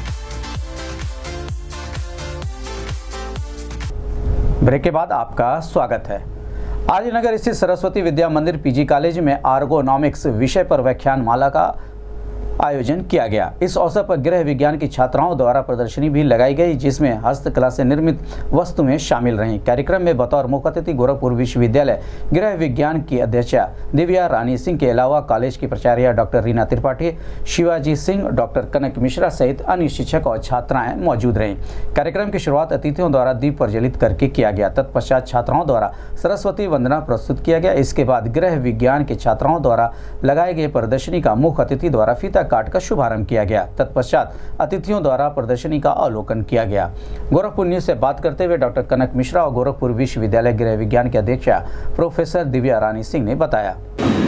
Break के बाद आपका स्वागत है। आदिनगर स्थित सरस्वती विद्या मंदिर पीजी कॉलेज में आर्गोनॉमिक्स विषय पर व्याख्यान माला का आयोजन किया गया। इस अवसर पर गृह विज्ञान की छात्राओं द्वारा प्रदर्शनी भी लगाई गई, जिसमें हस्तकला से निर्मित वस्तुएं शामिल रहीं। कार्यक्रम में बतौर मुख्य अतिथि गोरखपुर विश्वविद्यालय गृह विज्ञान की अध्यक्षा दिव्या रानी सिंह के अलावा कॉलेज की प्राचार्य डॉक्टर रीना त्रिपाठी, शिवाजी सिंह, डॉक्टर कनक मिश्रा सहित अन्य शिक्षक और छात्राएं मौजूद रहीं। कार्यक्रम की शुरुआत अतिथियों द्वारा दीप प्रज्वलित करके किया गया। तत्पश्चात छात्राओं द्वारा सरस्वती वंदना प्रस्तुत किया गया। इसके बाद गृह विज्ञान के छात्राओं द्वारा लगाए गए प्रदर्शनी का मुख्य अतिथि द्वारा फीता काट का शुभारंभ किया गया। तत्पश्चात अतिथियों द्वारा प्रदर्शनी का अवलोकन किया गया। गोरखपुर न्यूज से बात करते हुए डॉक्टर कनक मिश्रा और गोरखपुर विश्वविद्यालय गृह विज्ञान के अध्यक्षा प्रोफेसर दिव्या रानी सिंह ने बताया।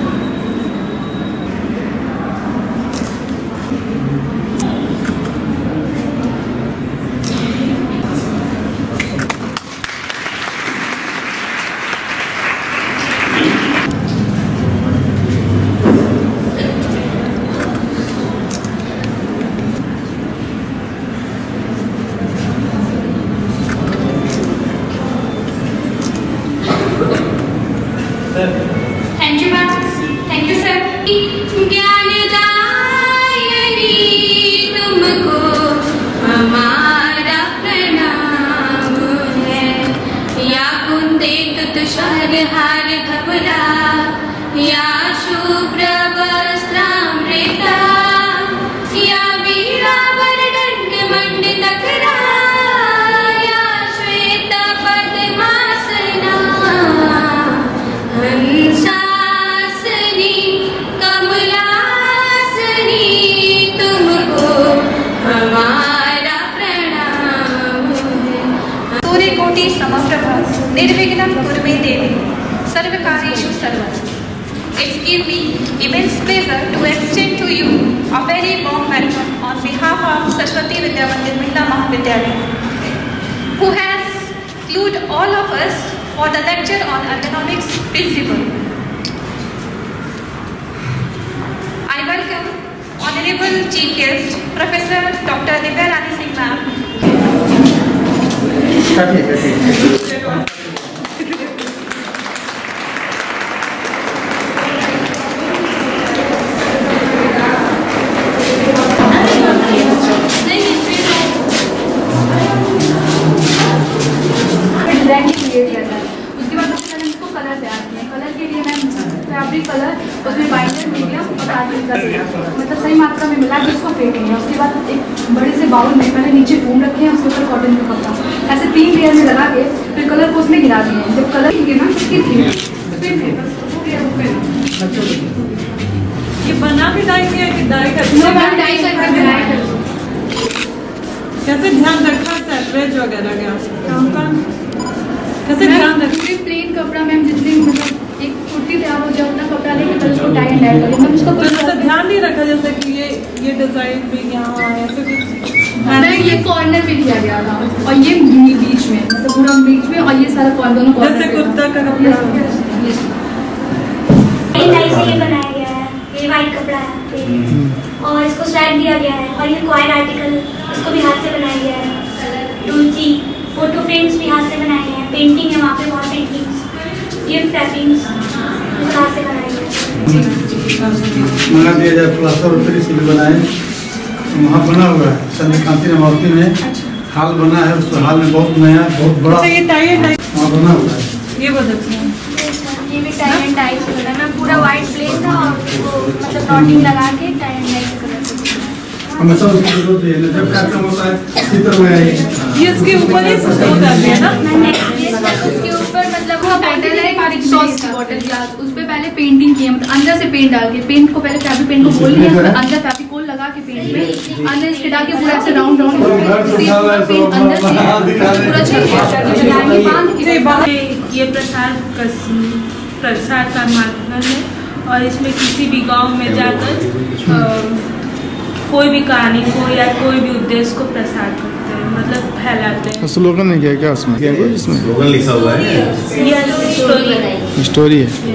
निर्विघ्नं कुरु मे देवी सर्वकार्येषु सर्वदा। It's give me immense pleasure to extend to you a very warm welcome on behalf of Saraswati Vidya Mandir Mahila Mahavidyalaya, who has included all of us for the lecture on ergonomics principle. I welcome Honorable Chief Guest Professor Dr. Divya Rani Singh Ma'am. उसमें binder medium और carbon का मतलब सही मात्रा में मिला के उसको फेंटेंगे। उसके बाद एक बड़े से बाउल में पहले नीचे फोम रखे हैं, उसके ऊपर कॉटन का कपड़ा ऐसे 3 लेयर में लगा के फिर कलर को उसमें गिरा दिए। जब कलर ही गिरा ये बना भी डाई किया कि डाई कर कैसे ध्यान रखा सेपरेज वगैरह का कैसे ध्यान रखा? प्लेन कपड़ा मैम जितनी मतलब एक कुर्ती तैयार हो जाए उतना कपड़ा लेके फिर उसको टाई एंड डाई करें मैम उसका कोई तो ध्यान नहीं रखा जैसे कि ये डिजाइन भी यहाँ ऐसे कुछ मैम ये कॉर्नर पे किया गया था और ये बीच में मतलब पूरा बीच में और ये सारा कॉर्नर दोनों कॉर्नर जैसे कुर्ता का कपड़ा ये बनाया गया है, ये वाइट कपड़ा है और इसको स्टैग दिया गया है और ये क्वायर आर्टिकल इसको भी हाथ से बनाया गया है। तुलसी फोटो फ्रेम्स भी हाथ से बनाए गए हैं, पेंटिंग है वहाँ पे बहुत पेंटिंग्स, गिफ्ट रैपिंग्स हाथ से बनाए गए हैं। मंगा दिया जाए प्लास्टर और इसलिए बनाए वहाँ बना हुआ है संजय कांति नमावती में हाल बना है, उस हाल में बहुत नया बहुत बड़ा वहाँ बना हुआ है। ये बहुत अच्छा है, ये भी टाई एंड डाई से बना है, पूरा वाइट प्लेन था और वो मतलब डॉटिंग लगा के टाई एंड डाई से कलर हमेशा उसकी जरूरत है ना जब कार्यक्रम होता है चित्र में ये इसके ऊपर ही हो जाती है ना उसके ऊपर मतलब वो बॉटल है सॉस की बॉटल ग्लास उस पे पहले पेंटिंग की है मतलब अंदर से पेंट डाल के पेंट को पहले फैब्रिक पेंट को खोल लिया फिर अंदर फेविकोल लगा के पेंट में अंदर इसके डाल के पूरा ऐसे राउंड राउंड पेंट अंदर से पूरा बाहर ये प्रसार का माध्यम है और इसमें किसी भी गांव में जाकर कोई भी कहानी को या कोई भी उद्देश्य को प्रसार करते हैं मतलब फैलाते हैं। स्लोगन है क्या उसमें क्या कोई इसमें स्लोगन लिखा हुआ है ये स्टोरी है।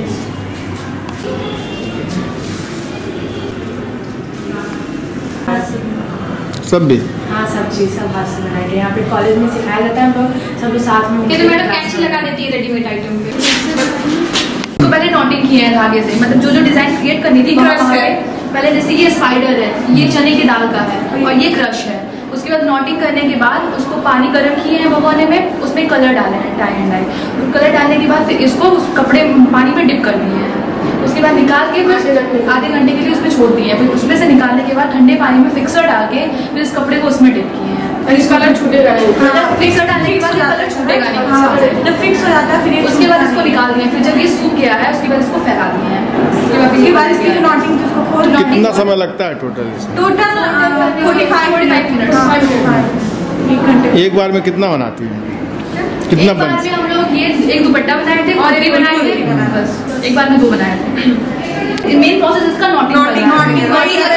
सब भी हाँ सब चीज़ सब हाथ से बनाए गए यहाँ पे कॉलेज में सिखाया जाता है हम लोग सब लोग साथ में तो मैडम कैंची लगा देती है रेडीमेड आइटम पे तो पहले नोटिंग किए हैं धागे से मतलब जो डिज़ाइन क्रिएट करनी थी पहले जैसे ये स्पाइडर है ये चने की दाल का है और ये क्रश है उसके बाद नोटिंग करने के बाद उसको पानी गर्म किए हैं भगोने में उसमें कलर डाले हैं टाई एंड डाई कलर डालने के बाद फिर इसको उस कपड़े पानी में डिप कर दिए हैं उसके बाद निकाल के फिर आधे घंटे के लिए उसमें छोड़ दिए हैं फिर उसमें से निकालने के बाद ठंडे पानी में फिक्सर डाल के फिर इस कपड़े को उसमें डिप किए हैं इसका कलर छूटेगा नहीं फिक्सर डालने के बाद कलर छूटेगा नहीं जब फिक्स हो जाता है फिर उसके बाद इसको निकाल दिए फिर जब ये सूख गया है उसके बाद इसको फैला दिए हैं उसके बाद इसकी नोटिंग जिसको खोल कितना समय लगता है टोटल इसमें? टोटल 45 मिनट एक बार में कितना बनाती है? कितना एक बार में हम लोग ये एक दुपट्टा बनाए थे और एक बनाए थे बस एक बार में 2 बनाए थे। मेन प्रोसेस इसका नोटिंग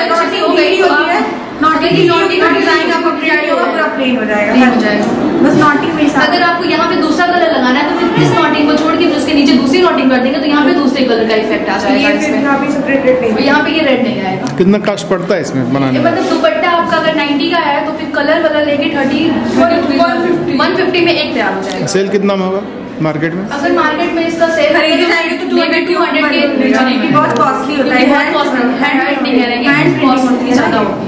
नोटिंग का डिजाइन आपका प्रिंट होगा पूरा प्लेन हो जाएगा बस नोटिंग में अगर आपको यहाँ पे दूसरा कलर लगाना है तो फिर इस नोटिंग को छोड़ के उसके नीचे दूसरी नोटिंग कर देंगे तो यहाँ पे दूसरे कलर का इफेक्ट आ जाएगा यहाँ पे ये रेड नहीं आएगा। कितना कॉस्ट पड़ता है इसमें बनाने में? मतलब दुपट्टा आपका अगर 90 का है तो फिर कलर वाला लेके 150 में एक तैयार हो जाएगा। सेल कितना में होगा मार्केट में? अगर मार्केट में इसका सेल खरीदी जाएगी तो 200 के बहुत कॉस्टली होता है, बहुत कॉस्टली हैंड पेंटिंग है ये हैंड कॉस्ट होती है ज़्यादा होती है।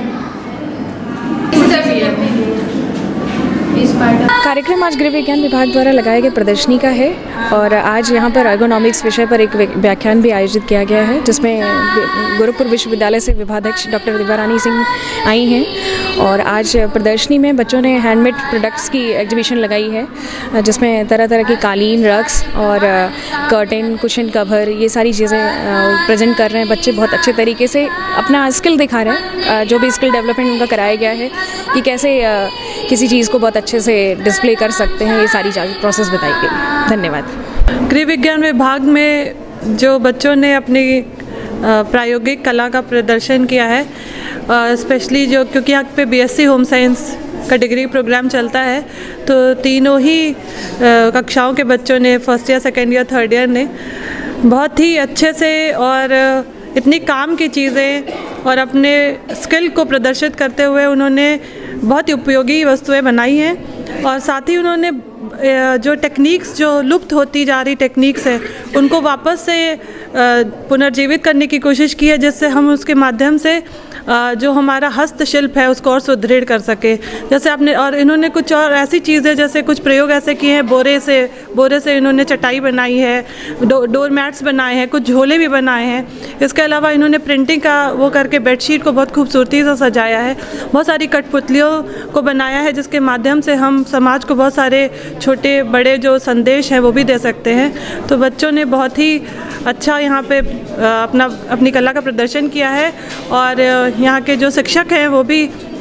कार्यक्रम आज गृह विज्ञान विभाग द्वारा लगाए गए प्रदर्शनी का है और आज यहाँ पर अर्गोनॉमिक्स विषय पर एक व्याख्यान भी आयोजित किया गया है जिसमें गोरखपुर विश्वविद्यालय से विभाध्यक्ष डॉक्टर दिव्यारानी सिंह आई हैं और आज प्रदर्शनी में बच्चों ने हैंडमेड प्रोडक्ट्स की एग्जीबिशन लगाई है जिसमें तरह तरह की कालीन, रग्स और कर्टेन, कुशन कवर ये सारी चीज़ें प्रेजेंट कर रहे हैं। बच्चे बहुत अच्छे तरीके से अपना स्किल दिखा रहे हैं, जो भी स्किल डेवलपमेंट उनका कराया गया है कि कैसे किसी चीज़ को बहुत अच्छे से डिस्प्ले कर सकते हैं, ये सारी प्रोसेस बताई गई। धन्यवाद। गृह विज्ञान विभाग में जो बच्चों ने अपनी प्रायोगिक कला का प्रदर्शन किया है स्पेशली जो क्योंकि यहाँ पे बीएससी होम साइंस का डिग्री प्रोग्राम चलता है तो तीनों ही कक्षाओं के बच्चों ने first year, second year, third year ने बहुत ही अच्छे से और इतनी काम की चीज़ें और अपने स्किल को प्रदर्शित करते हुए उन्होंने बहुत ही उपयोगी वस्तुएं बनाई हैं और साथ ही उन्होंने जो टेक्निक्स जो लुप्त होती जा रही टेक्निक्स है उनको वापस से पुनर्जीवित करने की कोशिश की है जिससे हम उसके माध्यम से जो हमारा हस्तशिल्प है उसको और सुदृढ़ कर सके। जैसे आपने और इन्होंने कुछ और ऐसी चीज़ें जैसे कुछ प्रयोग ऐसे किए हैं, बोरे से इन्होंने चटाई बनाई है, डोर मैट्स बनाए हैं, कुछ झोले भी बनाए हैं। इसके अलावा इन्होंने प्रिंटिंग का वो करके बेडशीट को बहुत खूबसूरती से सजाया है, बहुत सारी कठपुतलियों को बनाया है जिसके माध्यम से हम समाज को बहुत सारे छोटे बड़े जो संदेश हैं वो भी दे सकते हैं। तो बच्चों ने बहुत ही अच्छा यहाँ पे अपनी कला का प्रदर्शन किया है और यहाँ के जो शिक्षक हैं वो भी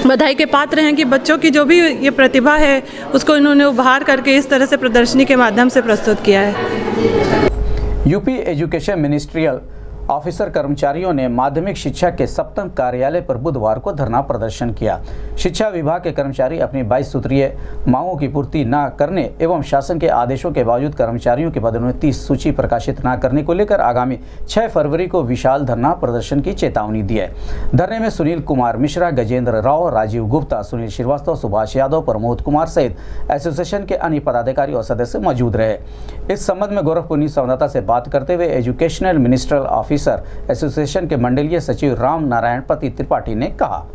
बधाई के पात्र हैं कि बच्चों की जो भी ये प्रतिभा है उसको इन्होंने उभार करके इस तरह से प्रदर्शनी के माध्यम से प्रस्तुत किया है। यूपी एजुकेशन मिनिस्ट्रियल ऑफिसर कर्मचारियों ने माध्यमिक शिक्षा के सप्तम कार्यालय पर बुधवार को धरना प्रदर्शन किया। शिक्षा विभाग के कर्मचारी अपनी 22 सूत्रीय मांगों की पूर्ति न करने एवं शासन के आदेशों के बावजूद कर्मचारियों की पदोन्नति सूची प्रकाशित न करने को लेकर आगामी 6 फरवरी को विशाल धरना प्रदर्शन की चेतावनी दी है। धरने में सुनील कुमार मिश्रा, गजेंद्र राव, राजीव गुप्ता, सुनील श्रीवास्तव, सुभाष यादव, प्रमोद कुमार सहित एसोसिएशन के अन्य पदाधिकारी और सदस्य मौजूद रहे। इस संबंध में गोरखपुर न्यूज संवाददाता से बात करते हुए एजुकेशनल मिनिस्ट्रियल ऑफिसर एसोसिएशन के मंडलीय सचिव राम नारायण पति त्रिपाठी ने कहा,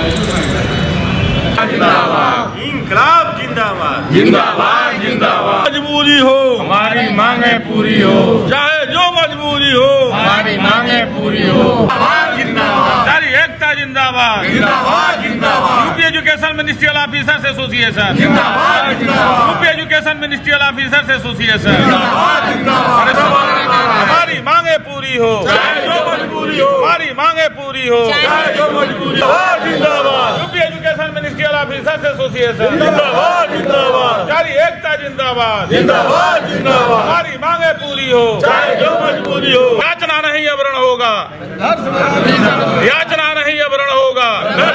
जिंदाबाद इंकलाब जिंदाबाद जिंदाबाद जिंदाबाद। मजबूरी हो हमारी मांगे पूरी हो, चाहे जो मजबूरी हो हमारी मांगे पूरी हो। जिंदाबाद सारी एकता जिंदाबाद जिंदाबाद जिंदाबाद। UP education ministerial officers association जिंदाबाद जिंदाबाद। UP education ministerial officers association जिंदाबाद जिंदाबाद। हमारी मांगे पूरी हो, चाहे जो मजबूरी हो हमारी मांगे पूरी हो, चाहे जो मजबूरी हो। जिंदाबाद UP education ministerial officers association जिंदाबाद जिंदाबाद। जारी एकता जिंदाबाद जिंदाबाद जिंदाबाद। हमारी मांगे पूरी हो, चाहे जो मजबूरी हो। याचना नहीं अब ऋण होगा, याचना नहीं अब ऋण होगा।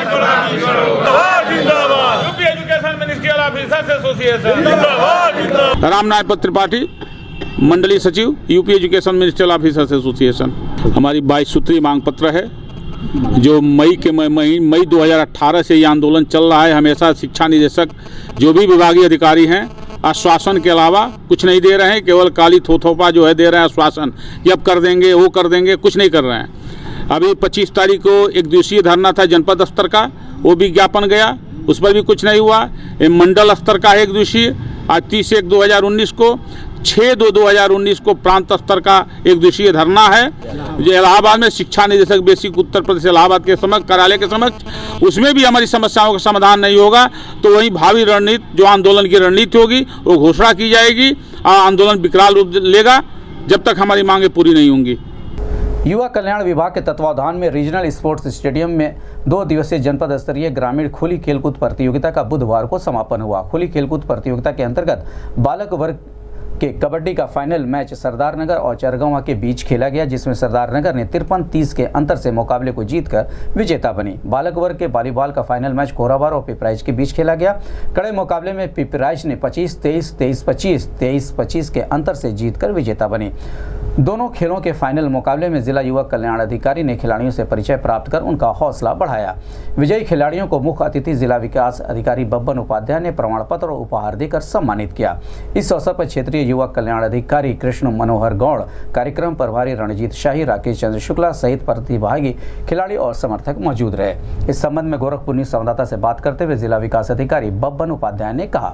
जिंदाबाद UP education ministerial officers association जिंदाबाद जिंदाबाद। राम नारायण त्रिपाठी, मंडलीय सचिव UP education ministerial officers association. हमारी 22 सूत्रीय मांग पत्र है जो मई 2018 से ये आंदोलन चल रहा है। हमेशा शिक्षा निदेशक जो भी विभागीय अधिकारी हैं आश्वासन के अलावा कुछ नहीं दे रहे हैं, केवल काली थोथोपा जो है दे रहे हैं आश्वासन कि अब कर देंगे वो कर देंगे, कुछ नहीं कर रहे हैं। अभी 25 तारीख को एक दिवसीय धरना था जनपद स्तर का, वो भी ज्ञापन गया, उस पर भी कुछ नहीं हुआ। मंडल स्तर का एक दिवसीय आज 30/1/2019 को, 6/2/2019 को प्रांत स्तर का एक दिवसीय धरना है जो इलाहाबाद में शिक्षा निदेशक बेसिक उत्तर प्रदेश इलाहाबाद के समक्ष कार्यालय के समक्ष। उसमें भी हमारी समस्याओं का समाधान नहीं होगा तो वही भावी रणनीति जो आंदोलन की रणनीति होगी वो घोषणा की जाएगी। आंदोलन विकराल रूप लेगा जब तक हमारी मांगें पूरी नहीं होंगी। युवा कल्याण विभाग के तत्वावधान में रीजनल स्पोर्ट्स स्टेडियम में 2 दिवसीय जनपद स्तरीय ग्रामीण खुली खेलकूद प्रतियोगिता का बुधवार को समापन हुआ। खुली खेलकूद प्रतियोगिता के अंतर्गत बालक वर्ग के कबड्डी का फाइनल मैच सरदारनगर और चरगवां के बीच खेला गया, जिसमें सरदारनगर ने 53-30 के अंतर से मुकाबले को जीतकर विजेता बनी। बालक वर्ग के वॉलीबॉल का फाइनल मैच कोराबार और पिपराइच के बीच खेला गया। कड़े मुकाबले में पिपराइच ने 25-23, 23-25, 23-25 के अंतर से जीतकर विजेता बनी। दोनों खेलों के फाइनल मुकाबले में जिला युवा कल्याण अधिकारी ने खिलाड़ियों से परिचय प्राप्त कर उनका हौसला बढ़ाया। विजयी खिलाड़ियों को मुख्य अतिथि जिला विकास अधिकारी बब्बन उपाध्याय ने प्रमाण पत्र और उपहार देकर सम्मानित किया। इस अवसर पर क्षेत्रीय युवा कल्याण अधिकारी कृष्ण मनोहर गौड़, कार्यक्रम प्रभारी रणजीत शाही, राकेश चंद्र शुक्ला सहित प्रतिभागी खिलाड़ी और समर्थक मौजूद रहे। इस संबंध में गोरखपुर न्यूज संवाददाता से बात करते हुए जिला विकास अधिकारी बब्बन उपाध्याय ने कहा,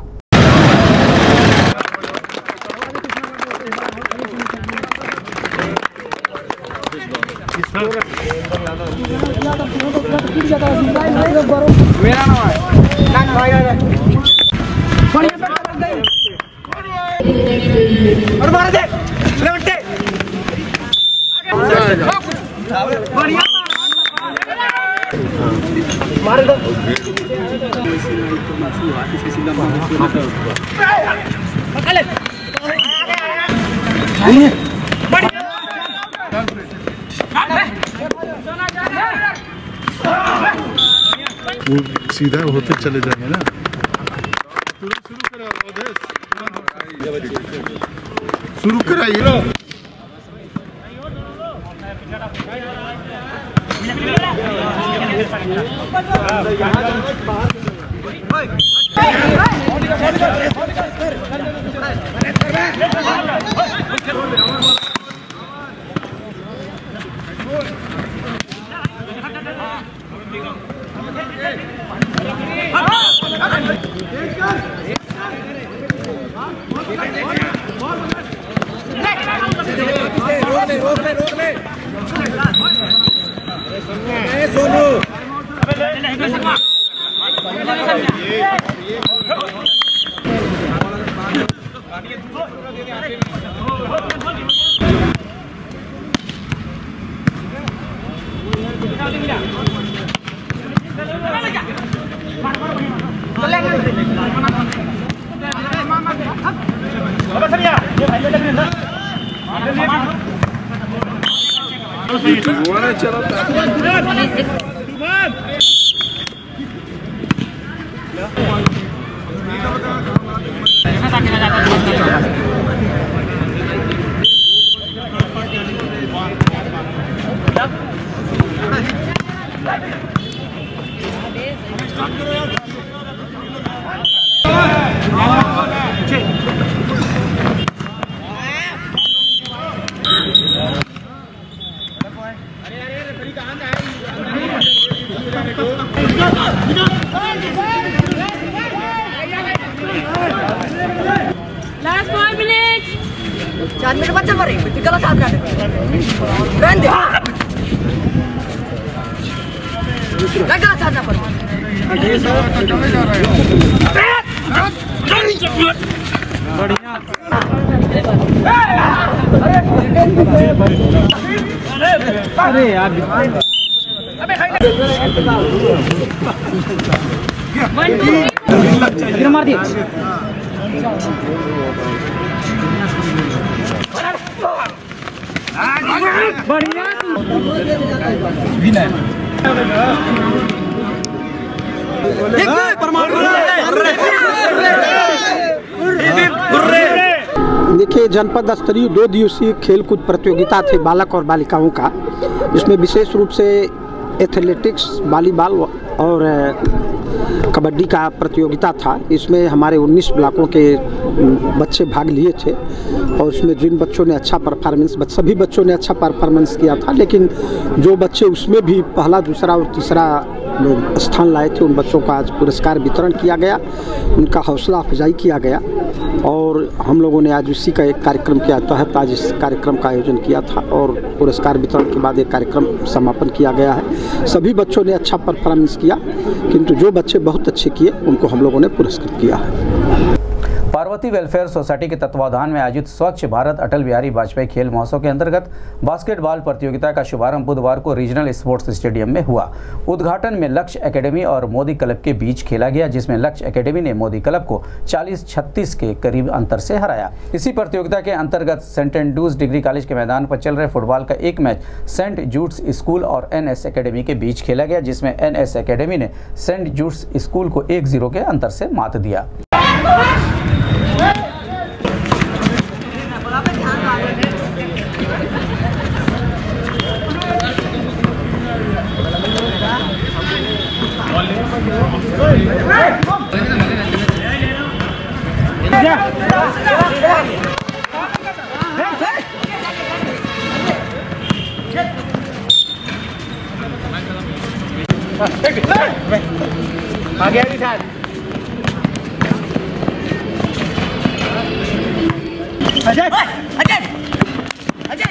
मेरा नाम है और मार दे लेवटे बढ़िया मार दो पकड़ वो सीधा होते चले जाएंगे ना। शुरू कराइए। Last 5 minutes. 4 मिनट बच्चा पर गलत हाथ काटे बहन दे गलत हाथ ना पर अरे यार मार दिया देखिए, जनपद स्तरीय 2 दिवसीय खेलकूद प्रतियोगिता थे बालक और बालिकाओं का। इसमें विशेष रूप से एथलेटिक्स, वॉलीबॉल और कबड्डी का प्रतियोगिता था। इसमें हमारे 19 ब्लॉकों के बच्चे भाग लिए थे और इसमें जिन बच्चों ने अच्छा परफॉर्मेंस, सभी बच्चों ने अच्छा परफॉर्मेंस किया था, लेकिन जो बच्चे उसमें भी पहला, दूसरा और तीसरा स्थान लाए थे उन बच्चों का आज पुरस्कार वितरण किया गया, उनका हौसला अफजाई किया गया और हम लोगों ने आज उसी का एक कार्यक्रम के तहत आज इस कार्यक्रम का आयोजन किया था और पुरस्कार वितरण के बाद एक कार्यक्रम समापन किया गया है। सभी बच्चों ने अच्छा परफॉर्मेंस किया, किंतु जो बच्चे बहुत अच्छे किए उनको हम लोगों ने पुरस्कृत किया है। पार्वती वेलफेयर सोसाइटी के तत्वाधान में आयोजित स्वच्छ भारत अटल बिहारी वाजपेयी खेल महोत्सव के अंतर्गत बास्केटबॉल प्रतियोगिता का शुभारंभ बुधवार को रीजनल स्पोर्ट्स स्टेडियम में हुआ। उद्घाटन में लक्ष्य एकेडमी और मोदी क्लब के बीच खेला गया, जिसमें लक्ष्य एकेडमी ने मोदी क्लब को 40-36 के करीब अंतर से हराया। इसी प्रतियोगिता के अंतर्गत सेंट एंड्रूज डिग्री कॉलेज के मैदान पर चल रहे फुटबॉल का एक मैच सेंट जूड्स स्कूल और NS एकेडमी के बीच खेला गया, जिसमें NS एकेडमी ने सेंट जूड्स स्कूल को 1-0 के अंतर से मात दिया। आगे आगे साथ अजय अजय अजय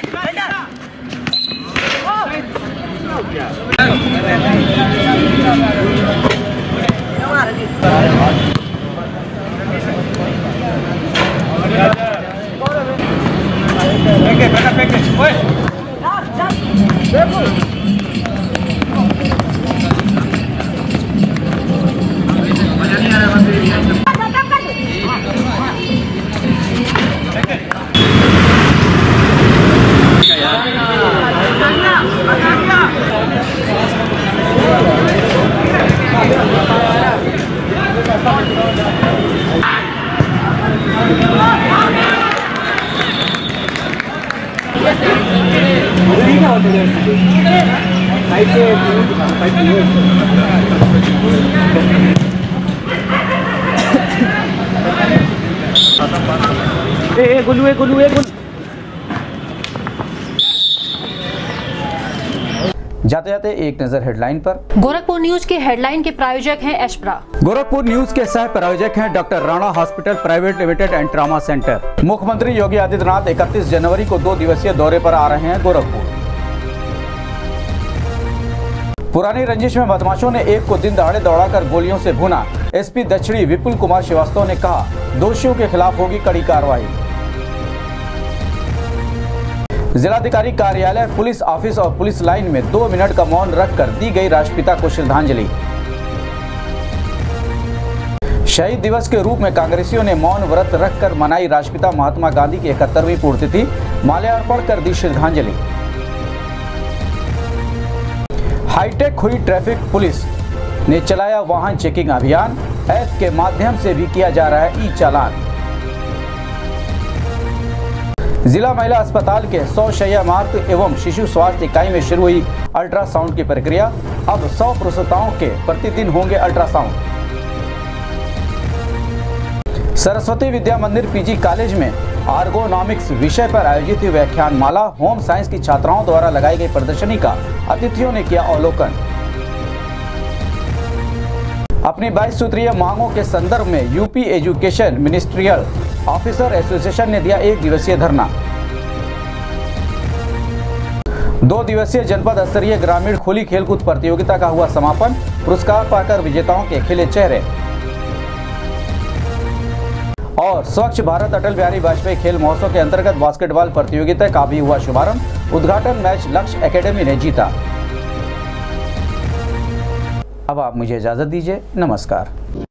जाते जाते एक नजर हेडलाइन पर। गोरखपुर न्यूज के हेडलाइन के प्रायोजक हैं एशप्रा। गोरखपुर न्यूज के सह प्रायोजक हैं doctor Rana hospital private limited and trauma centre. मुख्यमंत्री योगी आदित्यनाथ 31 जनवरी को 2 दिवसीय दौरे पर आ रहे हैं गोरखपुर। पुरानी रंजिश में बदमाशों ने एक को दिन दहाड़े दौड़ाकर गोलियों से भूना। एसपी दक्षिणी विपुल कुमार श्रीवास्तव ने कहा, दोषियों के खिलाफ होगी कड़ी कार्रवाई। जिलाधिकारी कार्यालय, पुलिस ऑफिस और पुलिस लाइन में 2 मिनट का मौन रखकर दी गई राष्ट्रपिता को श्रद्धांजलि। शहीद दिवस के रूप में कांग्रेसियों ने मौन व्रत रखकर मनाई राष्ट्रपिता महात्मा गांधी की 71वीं पुण्यतिथि, माल्यार्पण कर दी श्रद्धांजलि। हाईटेक हुई ट्रैफिक पुलिस ने चलाया वाहन चेकिंग अभियान, ऐप के माध्यम से भी किया जा रहा है ई चालान। जिला महिला अस्पताल के 100 शैय्या मातृ एवं शिशु स्वास्थ्य इकाई में शुरू हुई अल्ट्रासाउंड की प्रक्रिया। अब 100 प्रसूताओं के प्रतिदिन होंगे अल्ट्रासाउंड। सरस्वती विद्या मंदिर पीजी कॉलेज में आर्गोनॉमिक्स विषय पर आयोजित हुई व्याख्यान माला, होम साइंस की छात्राओं द्वारा लगाई गई प्रदर्शनी का अतिथियों ने किया अवलोकन। अपनी 22 सूत्रीय मांगों के संदर्भ में UP education ministerial officer association ने दिया 1 दिवसीय धरना। 2 दिवसीय जनपद स्तरीय ग्रामीण खुली खेलकूद प्रतियोगिता का हुआ समापन, पुरस्कार पाकर विजेताओं के खिले चेहरे। और स्वच्छ भारत अटल बिहारी वाजपेयी खेल महोत्सव के अंतर्गत बास्केटबॉल प्रतियोगिता का भी हुआ शुभारंभ, उद्घाटन मैच लक्ष्य एकेडमी ने जीता। अब आप मुझे इजाजत दीजिए, नमस्कार।